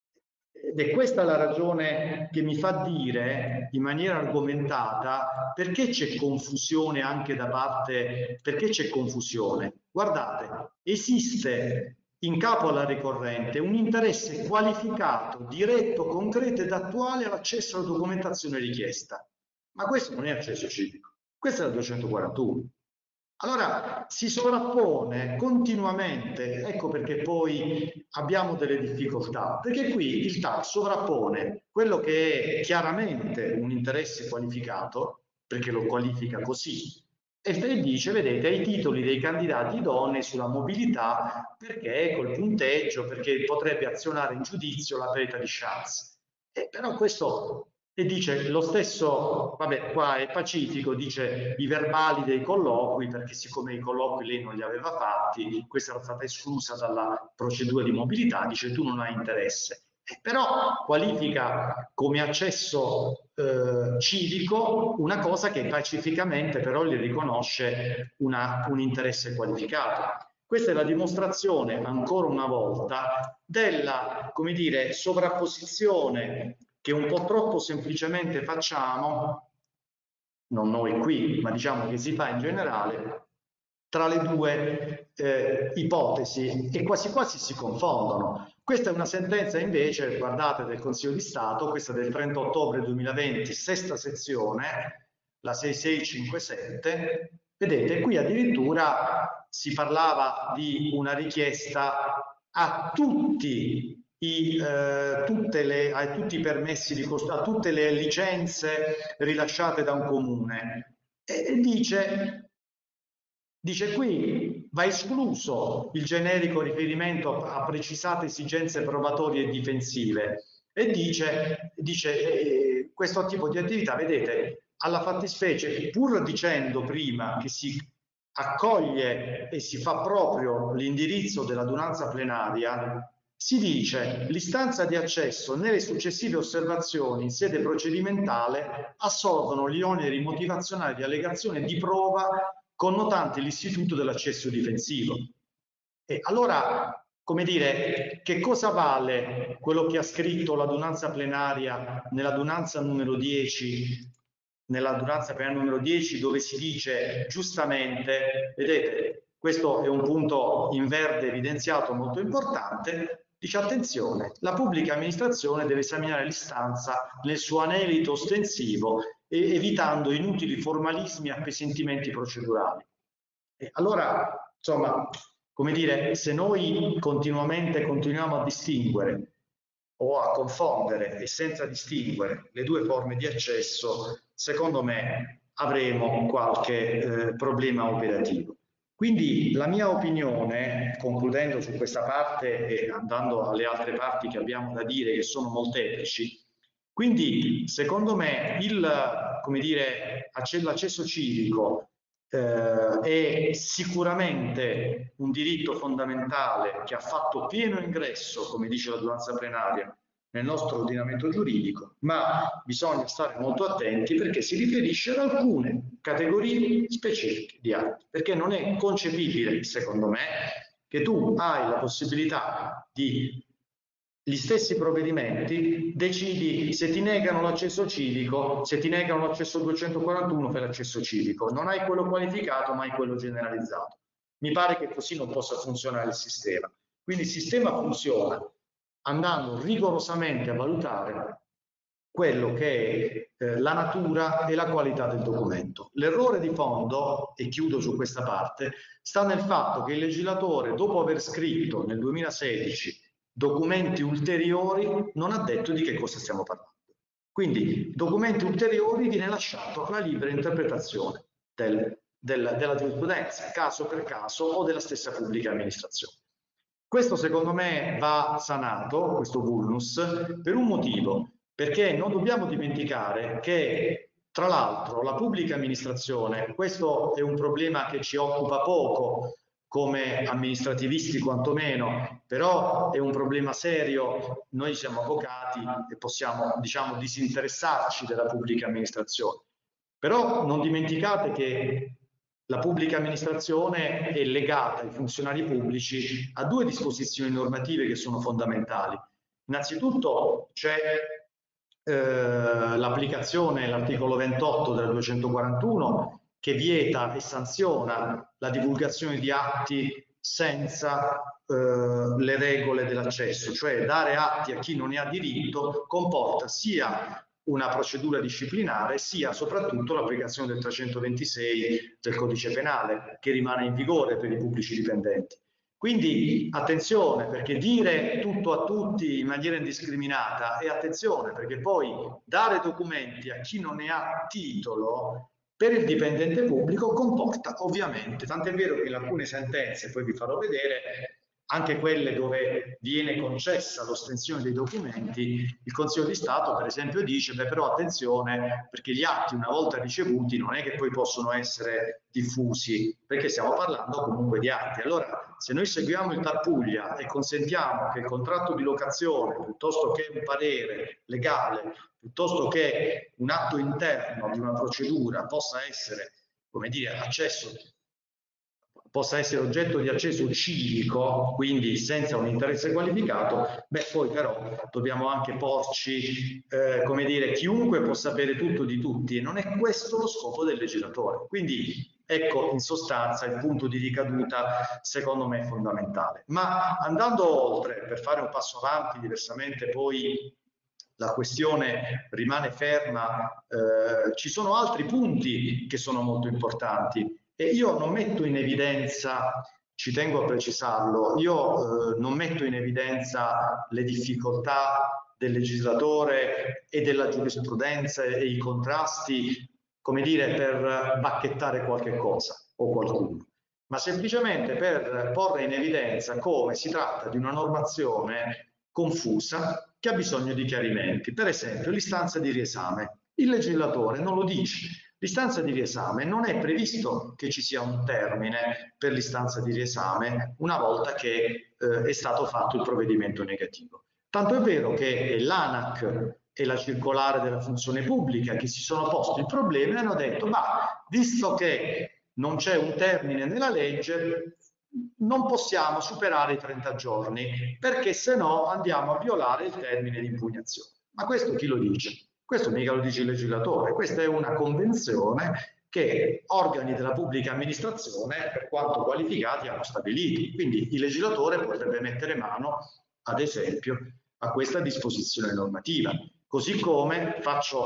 ed è questa la ragione che mi fa dire in maniera argomentata perché c'è confusione anche da parte, perché c'è confusione. Guardate, esiste in capo alla ricorrente un interesse qualificato, diretto, concreto ed attuale all'accesso alla documentazione richiesta. Ma questo non è accesso civico, questo è il 241. Allora si sovrappone continuamente, ecco perché poi abbiamo delle difficoltà, perché qui il TAR sovrappone quello che è chiaramente un interesse qualificato, perché lo qualifica così, e dice, vedete, ai titoli dei candidati idonei sulla mobilità, perché col punteggio, perché potrebbe azionare in giudizio la parità di chance. Però questo... E dice lo stesso, vabbè, qua è pacifico, dice i verbali dei colloqui, perché siccome i colloqui lei non li aveva fatti, questa era stata esclusa dalla procedura di mobilità, dice tu non hai interesse. Però qualifica come accesso civico una cosa che pacificamente però gli riconosce un interesse qualificato. Questa è la dimostrazione, ancora una volta, della, come dire, sovrapposizione che un po' troppo semplicemente facciamo, non noi qui, ma diciamo che si fa in generale, tra le due ipotesi e quasi quasi si confondono. Questa è una sentenza invece, guardate, del Consiglio di Stato, questa del 30 ottobre 2020, sesta sezione, la 6657, vedete, qui addirittura si parlava di una richiesta a tutti tutti i permessi di a tutte le licenze rilasciate da un comune e dice qui va escluso il generico riferimento a precisate esigenze probatorie e difensive e dice questo tipo di attività, vedete, alla fattispecie, pur dicendo prima che si accoglie e si fa proprio l'indirizzo dell'adunanza plenaria, si dice: l'istanza di accesso nelle successive osservazioni in sede procedimentale assorbono gli oneri motivazionali di allegazione di prova connotanti l'istituto dell'accesso difensivo. E allora, come dire, che cosa vale quello che ha scritto l'adunanza plenaria nell'adunanza numero 10, dove si dice giustamente, vedete, questo è un punto in verde evidenziato molto importante, dice: attenzione, la pubblica amministrazione deve esaminare l'istanza nel suo anelito ostensivo, evitando inutili formalismi e appesantimenti procedurali. E allora, insomma, come dire, se noi continuiamo a distinguere o a confondere e senza distinguere le due forme di accesso, secondo me avremo qualche problema operativo. Quindi la mia opinione, concludendo su questa parte e andando alle altre parti che abbiamo da dire, che sono molteplici, quindi secondo me l'accesso civico è sicuramente un diritto fondamentale che ha fatto pieno ingresso, come dice l'adunanza plenaria, nel nostro ordinamento giuridico, ma bisogna stare molto attenti perché si riferisce ad alcune categorie specifiche di atti, perché non è concepibile, secondo me, che tu hai la possibilità di gli stessi provvedimenti, decidi se ti negano l'accesso civico, se ti negano l'accesso 241 fai l'accesso civico, non hai quello qualificato ma hai quello generalizzato. Mi pare che così non possa funzionare il sistema. Quindi il sistema funziona andando rigorosamente a valutare quello che è la natura e la qualità del documento. L'errore di fondo, e chiudo su questa parte, sta nel fatto che il legislatore, dopo aver scritto nel 2016 documenti ulteriori, non ha detto di che cosa stiamo parlando. Quindi documenti ulteriori viene lasciato alla libera interpretazione della giurisprudenza, caso per caso, o della stessa pubblica amministrazione. Questo secondo me va sanato, questo vulnus, per un motivo, perché non dobbiamo dimenticare che, tra l'altro, la pubblica amministrazione, questo è un problema che ci occupa poco come amministrativisti quantomeno, però è un problema serio. Noi siamo avvocati e possiamo, diciamo, disinteressarci della pubblica amministrazione. Però non dimenticate che la pubblica amministrazione è legata ai funzionari pubblici a due disposizioni normative che sono fondamentali. Innanzitutto c'è l'applicazione, l'articolo 28 del 241, che vieta e sanziona la divulgazione di atti senza le regole dell'accesso, cioè dare atti a chi non ne ha diritto comporta sia una procedura disciplinare sia soprattutto l'applicazione del 326 del codice penale, che rimane in vigore per i pubblici dipendenti. Quindi attenzione, perché dire tutto a tutti in maniera indiscriminata, e attenzione perché poi dare documenti a chi non ne ha titolo per il dipendente pubblico comporta ovviamente, tant'è vero che in alcune sentenze, poi vi farò vedere, anche quelle dove viene concessa l'ostensione dei documenti, il Consiglio di Stato per esempio dice: beh, però attenzione, perché gli atti una volta ricevuti non è che poi possono essere diffusi, perché stiamo parlando comunque di atti. Allora, se noi seguiamo il TAR Puglia e consentiamo che il contratto di locazione, piuttosto che un parere legale, piuttosto che un atto interno di una procedura, possa essere, come dire, possa essere oggetto di accesso civico, quindi senza un interesse qualificato, beh, poi però dobbiamo anche porci, come dire, chiunque può sapere tutto di tutti, e non è questo lo scopo del legislatore. Quindi ecco, in sostanza, il punto di ricaduta secondo me è fondamentale. Ma andando oltre, per fare un passo avanti, diversamente poi la questione rimane ferma, ci sono altri punti che sono molto importanti. E io non metto in evidenza, ci tengo a precisarlo, io non metto in evidenza le difficoltà del legislatore e della giurisprudenza e i contrasti, come dire, per bacchettare qualche cosa o qualcuno, ma semplicemente per porre in evidenza come si tratta di una normazione confusa che ha bisogno di chiarimenti. Per esempio, l'istanza di riesame. Il legislatore non lo dice. L'istanza di riesame non è previsto che ci sia un termine per l'istanza di riesame una volta che è stato fatto il provvedimento negativo. Tanto è vero che è l'ANAC e la circolare della funzione pubblica che si sono posti il problema e hanno detto: ma visto che non c'è un termine nella legge, non possiamo superare i 30 giorni, perché se no andiamo a violare il termine di impugnazione. Ma questo chi lo dice? Questo mica lo dice il legislatore, questa è una convenzione che organi della pubblica amministrazione, per quanto qualificati, hanno stabilito. Quindi il legislatore potrebbe mettere mano, ad esempio, a questa disposizione normativa. Così come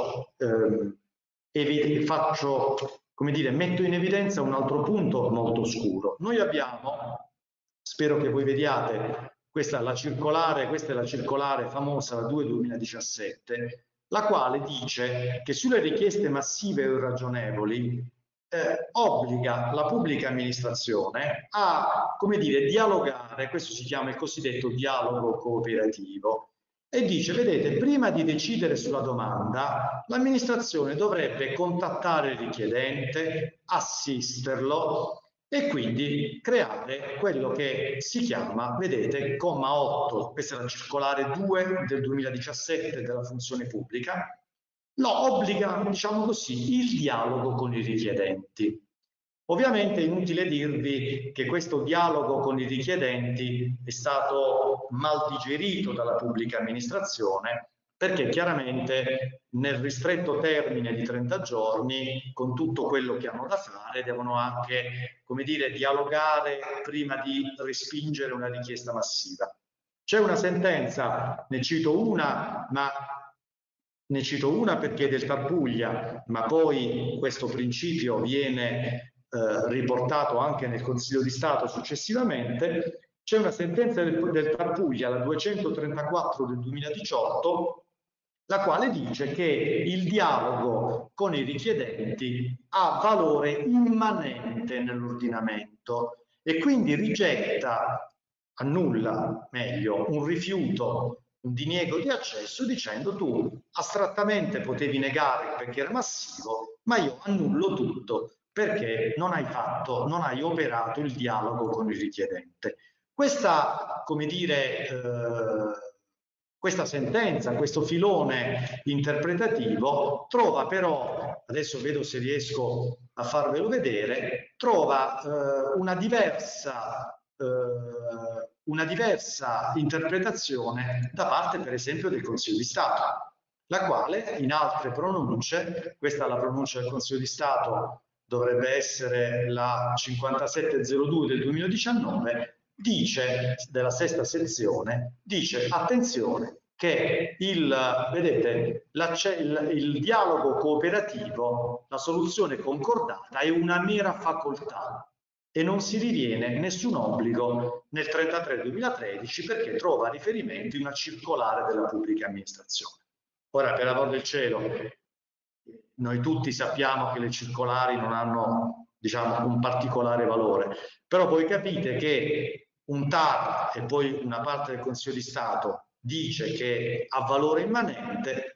metto in evidenza un altro punto molto oscuro. Noi abbiamo, spero che voi vediate, questa è la circolare famosa, la 2/2017, la quale dice che sulle richieste massive o irragionevoli obbliga la pubblica amministrazione a, dialogare, questo si chiama il cosiddetto dialogo cooperativo, e dice: vedete, prima di decidere sulla domanda, l'amministrazione dovrebbe contattare il richiedente, assisterlo e quindi creare quello che si chiama, vedete, comma 8, questa è la circolare 2 del 2017 della funzione pubblica, lo obbliga, diciamo così, il dialogo con i richiedenti. Ovviamente è inutile dirvi che questo dialogo con i richiedenti è stato mal digerito dalla pubblica amministrazione, perché chiaramente nel ristretto termine di 30 giorni, con tutto quello che hanno da fare, devono anche, dialogare prima di respingere una richiesta massiva. C'è una sentenza, ne cito una perché è del Tarbuglia, ma poi questo principio viene riportato anche nel Consiglio di Stato successivamente. C'è una sentenza del Tarbuglia, la 234 del 2018, la quale dice che il dialogo con i richiedenti ha valore immanente nell'ordinamento e quindi annulla meglio, un rifiuto, un diniego di accesso, dicendo: tu astrattamente potevi negare perché era massivo, ma io annullo tutto perché non hai operato il dialogo con il richiedente. Questa, questa sentenza, questo filone interpretativo trova però, adesso vedo se riesco a farvelo vedere, trova una diversa interpretazione da parte, per esempio, del Consiglio di Stato, la quale in altre pronunce, questa è la pronuncia del Consiglio di Stato, dovrebbe essere la 5702 del 2019, dice, della sesta sezione, dice: attenzione che il dialogo cooperativo, la soluzione concordata è una mera facoltà e non si ritiene nessun obbligo nel 33/2013 perché trova riferimento in una circolare della pubblica amministrazione. Ora, per amor del cielo, noi tutti sappiamo che le circolari non hanno, un particolare valore, però voi capite che un TAR e poi una parte del Consiglio di Stato dice che ha valore immanente,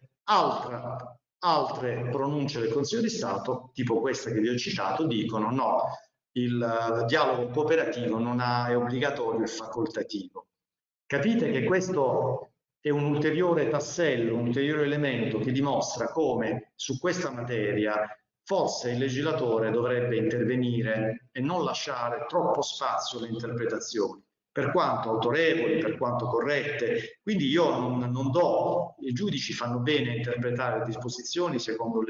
altre pronunce del Consiglio di Stato, tipo questa che vi ho citato, dicono no, il dialogo cooperativo non è obbligatorio, è facoltativo. Capite che questo è un ulteriore tassello, un ulteriore elemento che dimostra come su questa materia forse il legislatore dovrebbe intervenire e non lasciare troppo spazio alle interpretazioni, per quanto autorevoli, per quanto corrette. Quindi io non do, i giudici fanno bene a interpretare le disposizioni secondo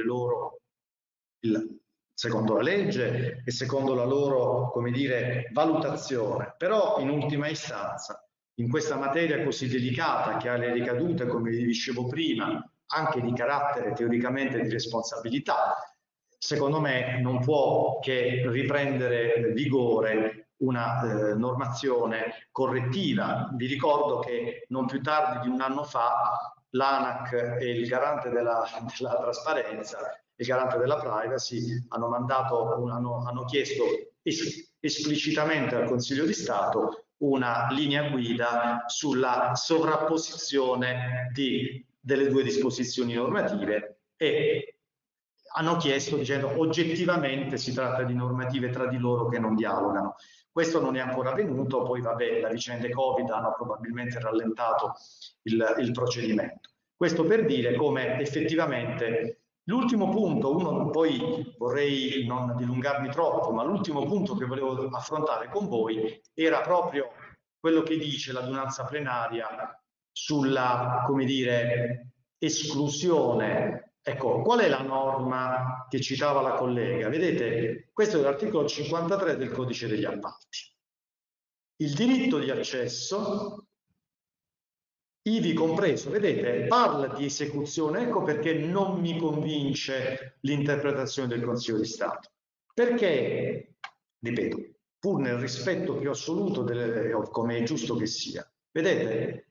secondo la legge e secondo la loro, valutazione, però in ultima istanza, in questa materia così delicata che ha le ricadute, come vi dicevo prima, anche di carattere teoricamente di responsabilità, secondo me non può che riprendere vigore una normazione correttiva. Vi ricordo che non più tardi di un anno fa l'ANAC e il garante della trasparenza, il garante della privacy, hanno chiesto esplicitamente al Consiglio di Stato una linea guida sulla sovrapposizione delle due disposizioni normative e hanno chiesto dicendo oggettivamente si tratta di normative tra di loro che non dialogano. Questo non è ancora avvenuto, poi vabbè, la vicenda Covid hanno probabilmente rallentato il procedimento. Questo per dire come effettivamente l'ultimo punto, poi vorrei non dilungarmi troppo, ma l'ultimo punto che volevo affrontare con voi era proprio quello che dice l'adunanza plenaria sulla, come dire, esclusione. Ecco, qual è la norma che citava la collega? Vedete, questo è l'articolo 53 del Codice degli Appalti. Il diritto di accesso, ivi compreso, vedete, parla di esecuzione, ecco perché non mi convince l'interpretazione del Consiglio di Stato. Perché, ripeto, pur nel rispetto più assoluto, come è giusto che sia, vedete,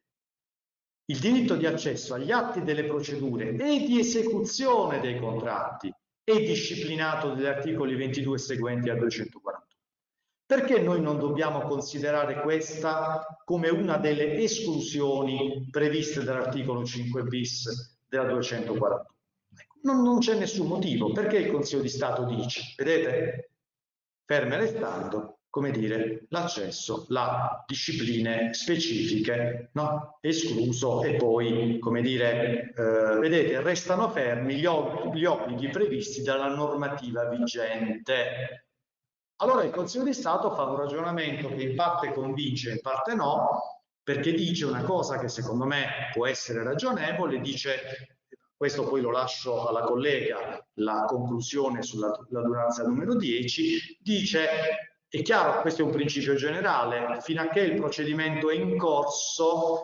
il diritto di accesso agli atti delle procedure e di esecuzione dei contratti è disciplinato dagli articoli 22 e seguenti al 241. Perché noi non dobbiamo considerare questa come una delle esclusioni previste dall'articolo 5 bis della 241? Non c'è nessun motivo. Perché il Consiglio di Stato dice, vedete, ferme restando, come dire, l'accesso, la discipline specifiche, no? Escluso, e poi, come dire, vedete, restano fermi gli obblighi previsti dalla normativa vigente. Allora il Consiglio di Stato fa un ragionamento che in parte convince, in parte no, perché dice una cosa che secondo me può essere ragionevole, dice, questo poi lo lascio alla collega, la conclusione sull'adunanza numero 10, dice, è chiaro, questo è un principio generale, fino a che il procedimento è in corso,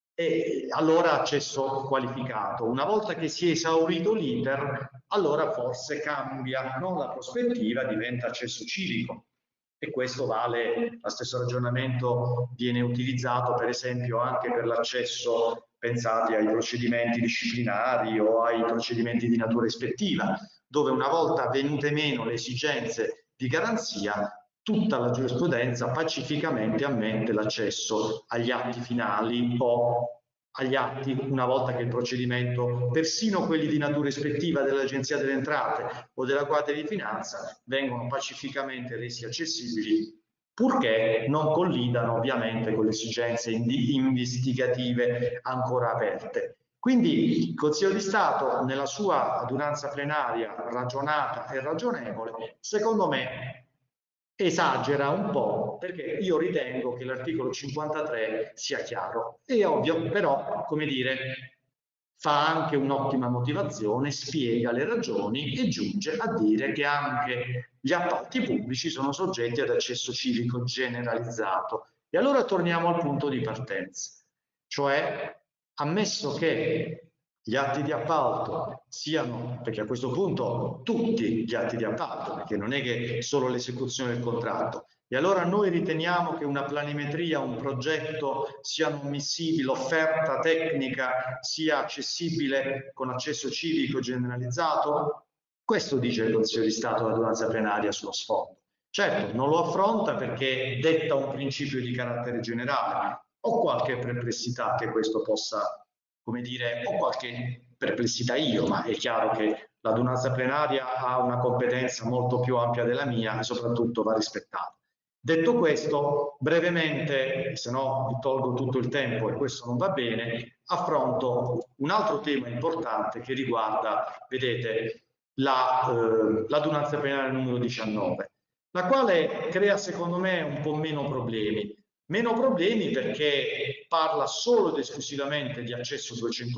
e allora accesso qualificato. Una volta che si è esaurito l'iter, allora forse cambia, no? La prospettiva, diventa accesso civico. E questo vale, lo stesso ragionamento viene utilizzato per esempio anche per l'accesso, pensate ai procedimenti disciplinari o ai procedimenti di natura ispettiva, dove una volta venute meno le esigenze di garanzia, tutta la giurisprudenza pacificamente ammette l'accesso agli atti finali o agli atti una volta che il procedimento, persino quelli di natura ispettiva dell'Agenzia delle Entrate o della Guardia di Finanza, vengono pacificamente resi accessibili, purché non collidano ovviamente con le esigenze investigative ancora aperte. Quindi il Consiglio di Stato, nella sua adunanza plenaria ragionata e ragionevole, secondo me esagera un po', perché io ritengo che l'articolo 53 sia chiaro. È ovvio, però, come dire, fa anche un'ottima motivazione, spiega le ragioni e giunge a dire che anche gli appalti pubblici sono soggetti ad accesso civico generalizzato. E allora torniamo al punto di partenza, cioè ammesso che gli atti di appalto siano, perché a questo punto tutti gli atti di appalto, perché non è che solo l'esecuzione del contratto, e allora noi riteniamo che una planimetria, un progetto siano ammissibili, l'offerta tecnica sia accessibile con accesso civico generalizzato? Questo dice il Consiglio di Stato all'adunanza plenaria sullo sfondo. Certo, non lo affronta perché detta un principio di carattere generale. Ho qualche perplessità che questo possa, come dire, ho qualche perplessità io, ma è chiaro che l'adunanza plenaria ha una competenza molto più ampia della mia e soprattutto va rispettata. Detto questo, brevemente, se no vi tolgo tutto il tempo e questo non va bene, affronto un altro tema importante che riguarda, vedete, l'adunanza plenaria numero 19, la quale crea secondo me un po' meno problemi. Meno problemi perché parla solo ed esclusivamente di accesso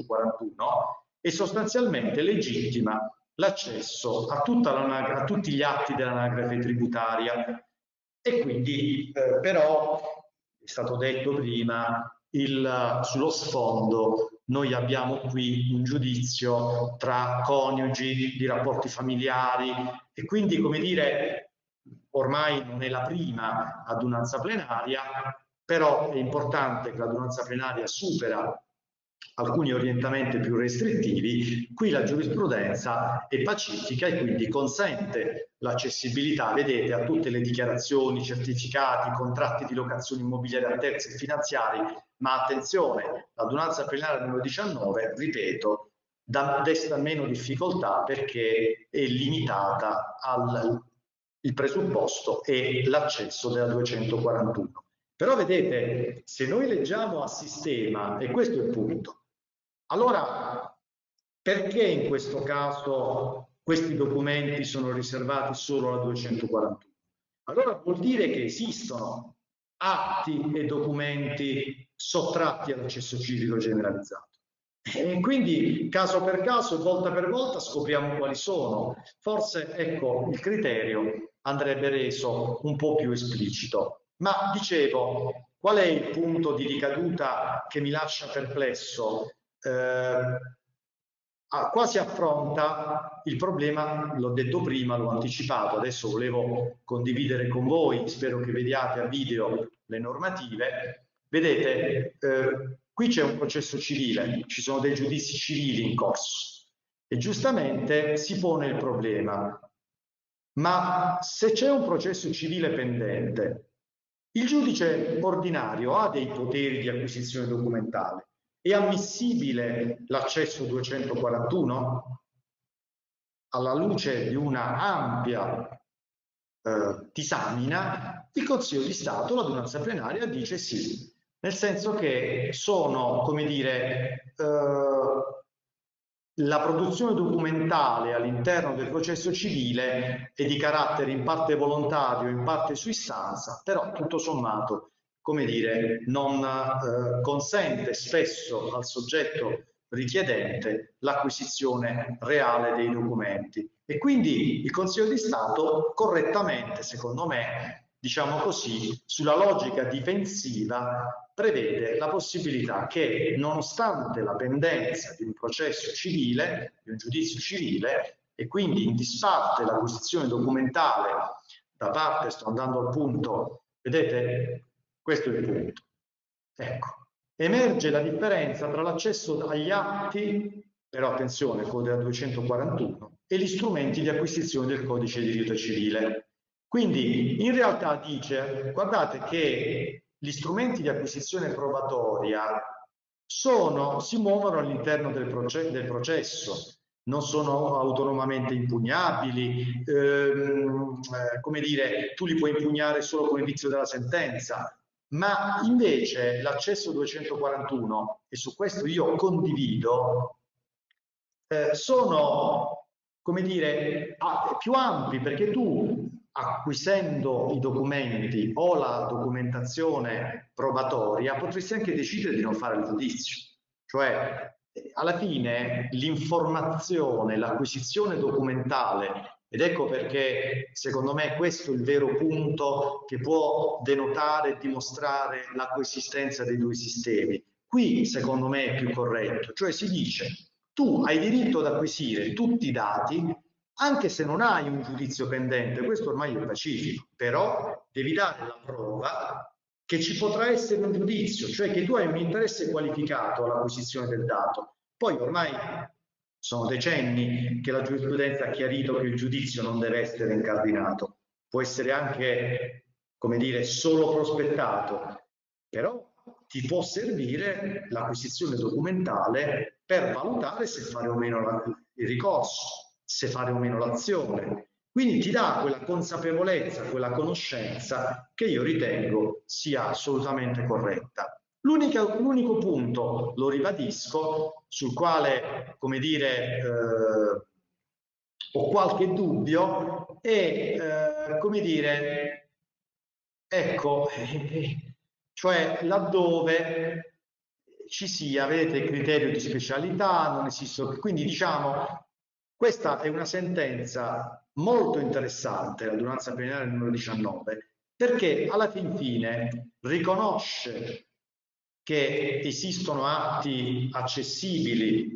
241 e sostanzialmente legittima l'accesso a tutti gli atti dell'anagrafe tributaria. E quindi però, è stato detto prima, sullo sfondo noi abbiamo qui un giudizio tra coniugi, di rapporti familiari, e quindi, come dire, ormai non è la prima adunanza plenaria, però è importante che l'adunanza plenaria supera alcuni orientamenti più restrittivi. Qui la giurisprudenza è pacifica e quindi consente l'accessibilità, vedete, a tutte le dichiarazioni, certificati, contratti di locazione immobiliare a terzi e finanziari, ma attenzione, l'adunanza plenaria numero 19, ripeto, desta meno difficoltà perché è limitata il presupposto e l'accesso della 241. Però vedete, se noi leggiamo a sistema, e questo è il punto, allora perché in questo caso questi documenti sono riservati solo alla 241? Allora vuol dire che esistono atti e documenti sottratti all'accesso civico generalizzato. E quindi caso per caso, volta per volta scopriamo quali sono. Forse ecco il criterio andrebbe reso un po' più esplicito. Ma dicevo, qual è il punto di ricaduta che mi lascia perplesso? Quasi affronta il problema, l'ho detto prima, l'ho anticipato, adesso volevo condividere con voi, spero che vediate a video le normative. Vedete, qui c'è un processo civile, ci sono dei giudizi civili in corso e giustamente si pone il problema, ma se c'è un processo civile pendente, il giudice ordinario ha dei poteri di acquisizione documentale? È ammissibile l'accesso 241? Alla luce di una ampia disamina, il Consiglio di Stato, l'adunanza plenaria, dice sì, nel senso che sono, come dire, la produzione documentale all'interno del processo civile è di carattere in parte volontario, in parte su istanza, però tutto sommato, come dire, non consente spesso al soggetto richiedente l'acquisizione reale dei documenti. E quindi il Consiglio di Stato correttamente, secondo me, diciamo così, sulla logica difensiva prevede la possibilità che, nonostante la pendenza di un processo civile, di un giudizio civile, e quindi in disparte l'acquisizione documentale da parte, sto andando al punto, vedete, questo è il punto. Ecco, emerge la differenza tra l'accesso agli atti, però attenzione, codice 241, e gli strumenti di acquisizione del codice di rito civile. Quindi in realtà dice, guardate che gli strumenti di acquisizione probatoria si muovono all'interno del processo, non sono autonomamente impugnabili, come dire, tu li puoi impugnare solo come vizio della sentenza, ma invece l'accesso 241, e su questo io condivido, sono, come dire, più ampi, perché tu acquisendo i documenti o la documentazione probatoria potresti anche decidere di non fare il giudizio, cioè alla fine l'informazione, l'acquisizione documentale, ed ecco perché secondo me questo è il vero punto che può denotare e dimostrare la coesistenza dei due sistemi. Qui secondo me è più corretto, cioè si dice tu hai diritto ad acquisire tutti i dati anche se non hai un giudizio pendente, questo ormai è pacifico, però devi dare la prova che ci potrà essere un giudizio, cioè che tu hai un interesse qualificato all'acquisizione del dato. Poi ormai sono decenni che la giurisprudenza ha chiarito che il giudizio non deve essere incardinato, può essere anche, come dire, solo prospettato, però ti può servire l'acquisizione documentale per valutare se fare o meno il ricorso, se fare o meno l'azione. Quindi ti dà quella consapevolezza, quella conoscenza che io ritengo sia assolutamente corretta. L'unico punto, lo ribadisco, sul quale, come dire, ho qualche dubbio è, come dire, ecco, cioè laddove ci sia, vedete, il criterio di specialità, non esiste, quindi diciamo, questa è una sentenza molto interessante, l'adunanza plenaria numero 19, perché alla fin fine riconosce che esistono atti accessibili.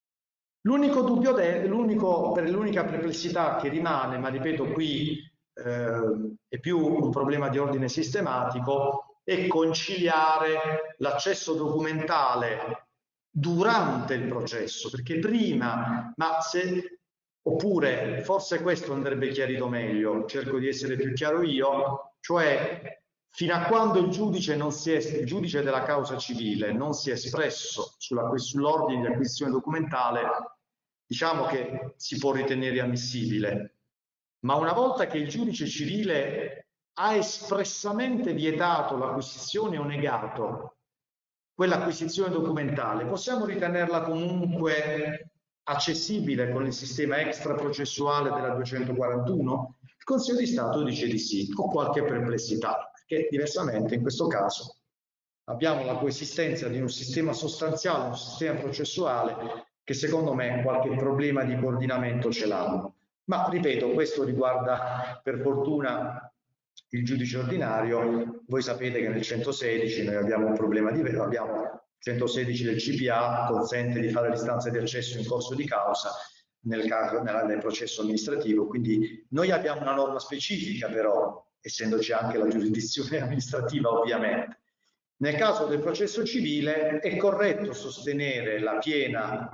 L'unica perplessità che rimane, ma ripeto qui è più un problema di ordine sistematico, è conciliare l'accesso documentale durante il processo, perché prima, oppure forse questo andrebbe chiarito meglio, cerco di essere più chiaro io, cioè fino a quando il giudice della causa civile non si è espresso sull'ordine di acquisizione documentale, diciamo che si può ritenere ammissibile, ma una volta che il giudice civile ha espressamente vietato l'acquisizione o negato quell'acquisizione documentale, possiamo ritenerla comunque accessibile con il sistema extraprocessuale della 241? Il Consiglio di Stato dice di sì, ho qualche perplessità, perché diversamente in questo caso abbiamo la coesistenza di un sistema sostanziale, un sistema processuale che secondo me qualche problema di coordinamento ce l'hanno. Ma ripeto, questo riguarda per fortuna il giudice ordinario. Voi sapete che nel 116 noi abbiamo un problema diverso, abbiamo 116 del CPA, consente di fare l'istanza di accesso in corso di causa nel processo amministrativo, quindi noi abbiamo una norma specifica però, essendoci anche la giurisdizione amministrativa ovviamente. Nel caso del processo civile è corretto sostenere la piena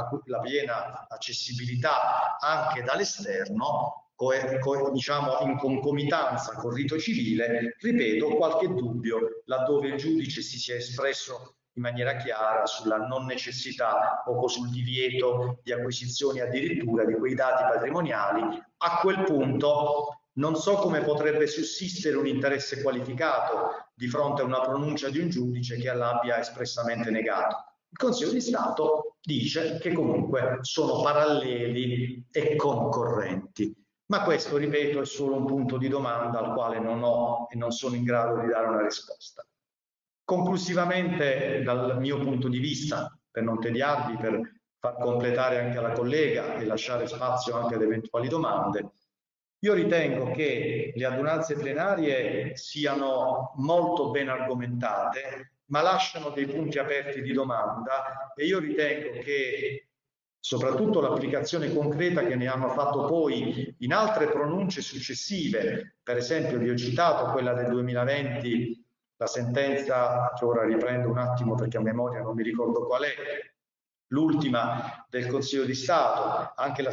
accessibilità anche dall'esterno, diciamo in concomitanza col rito civile. Ripeto, qualche dubbio laddove il giudice si sia espresso in maniera chiara sulla non necessità o sul divieto di acquisizione addirittura di quei dati patrimoniali. A quel punto non so come potrebbe sussistere un interesse qualificato di fronte a una pronuncia di un giudice che l'abbia espressamente negato. Il Consiglio di Stato dice che comunque sono paralleli e concorrenti. Ma questo, ripeto, è solo un punto di domanda al quale non ho e non sono in grado di dare una risposta. Conclusivamente, dal mio punto di vista, per non tediarvi, per far completare anche alla collega e lasciare spazio anche ad eventuali domande, io ritengo che le adunanze plenarie siano molto ben argomentate, ma lasciano dei punti aperti di domanda, e io ritengo che soprattutto l'applicazione concreta che ne hanno fatto poi in altre pronunce successive, per esempio vi ho citato quella del 2020, la sentenza, che ora riprendo un attimo perché a memoria non mi ricordo qual è, l'ultima del Consiglio di Stato, anche la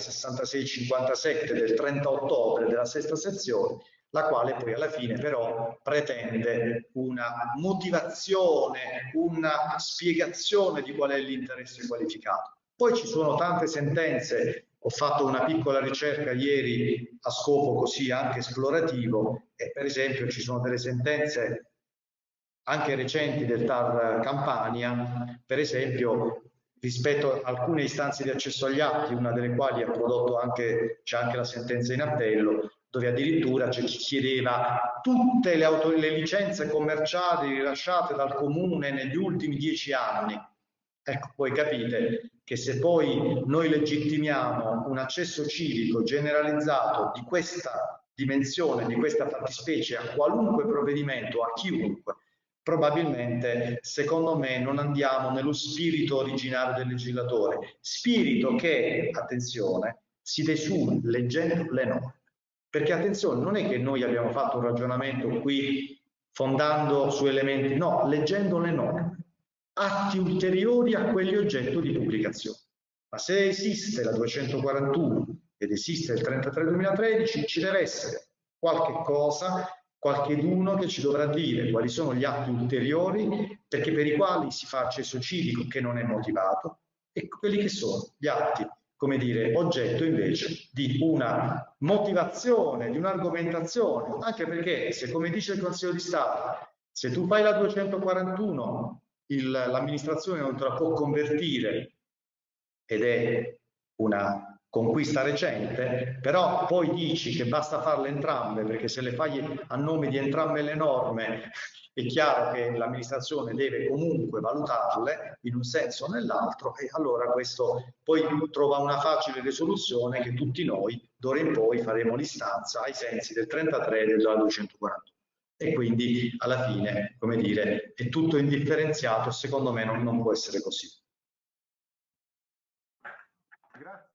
6657 del 30 ottobre della sesta sezione, la quale poi alla fine però pretende una motivazione, una spiegazione di qual è l'interesse qualificato. Poi ci sono tante sentenze, ho fatto una piccola ricerca ieri a scopo così anche esplorativo, e per esempio ci sono delle sentenze anche recenti del TAR Campania, per esempio rispetto a alcune istanze di accesso agli atti, una delle quali ha prodotto anche, c'è anche la sentenza in appello, dove addirittura c'è chi chiedeva tutte le licenze commerciali rilasciate dal comune negli ultimi 10 anni. Ecco, voi capite che se poi noi legittimiamo un accesso civico generalizzato di questa dimensione, di questa fattispecie a qualunque provvedimento, a chiunque, probabilmente, secondo me, non andiamo nello spirito originario del legislatore, spirito che, attenzione, si desuma leggendo le norme. Perché attenzione, non è che noi abbiamo fatto un ragionamento qui fondando su elementi, no, leggendo le norme, atti ulteriori a quelli oggetto di pubblicazione. Ma se esiste la 241 ed esiste il 33/2013, ci deve essere qualche cosa, qualcheduno che ci dovrà dire quali sono gli atti ulteriori perché per i quali si fa accesso civico che non è motivato, e quelli che sono gli atti, come dire, oggetto invece di una motivazione, di un'argomentazione, anche perché se, come dice il Consiglio di Stato, se tu fai la 241 l'amministrazione non te la può convertire, ed è una conquista recente, però poi dici che basta farle entrambe, perché se le fai a nome di entrambe le norme è chiaro che l'amministrazione deve comunque valutarle in un senso o nell'altro, e allora questo poi trova una facile risoluzione che tutti noi d'ora in poi faremo l'istanza ai sensi del 33 e della 241. E quindi alla fine, come dire, è tutto indifferenziato, e secondo me non può essere così. Grazie.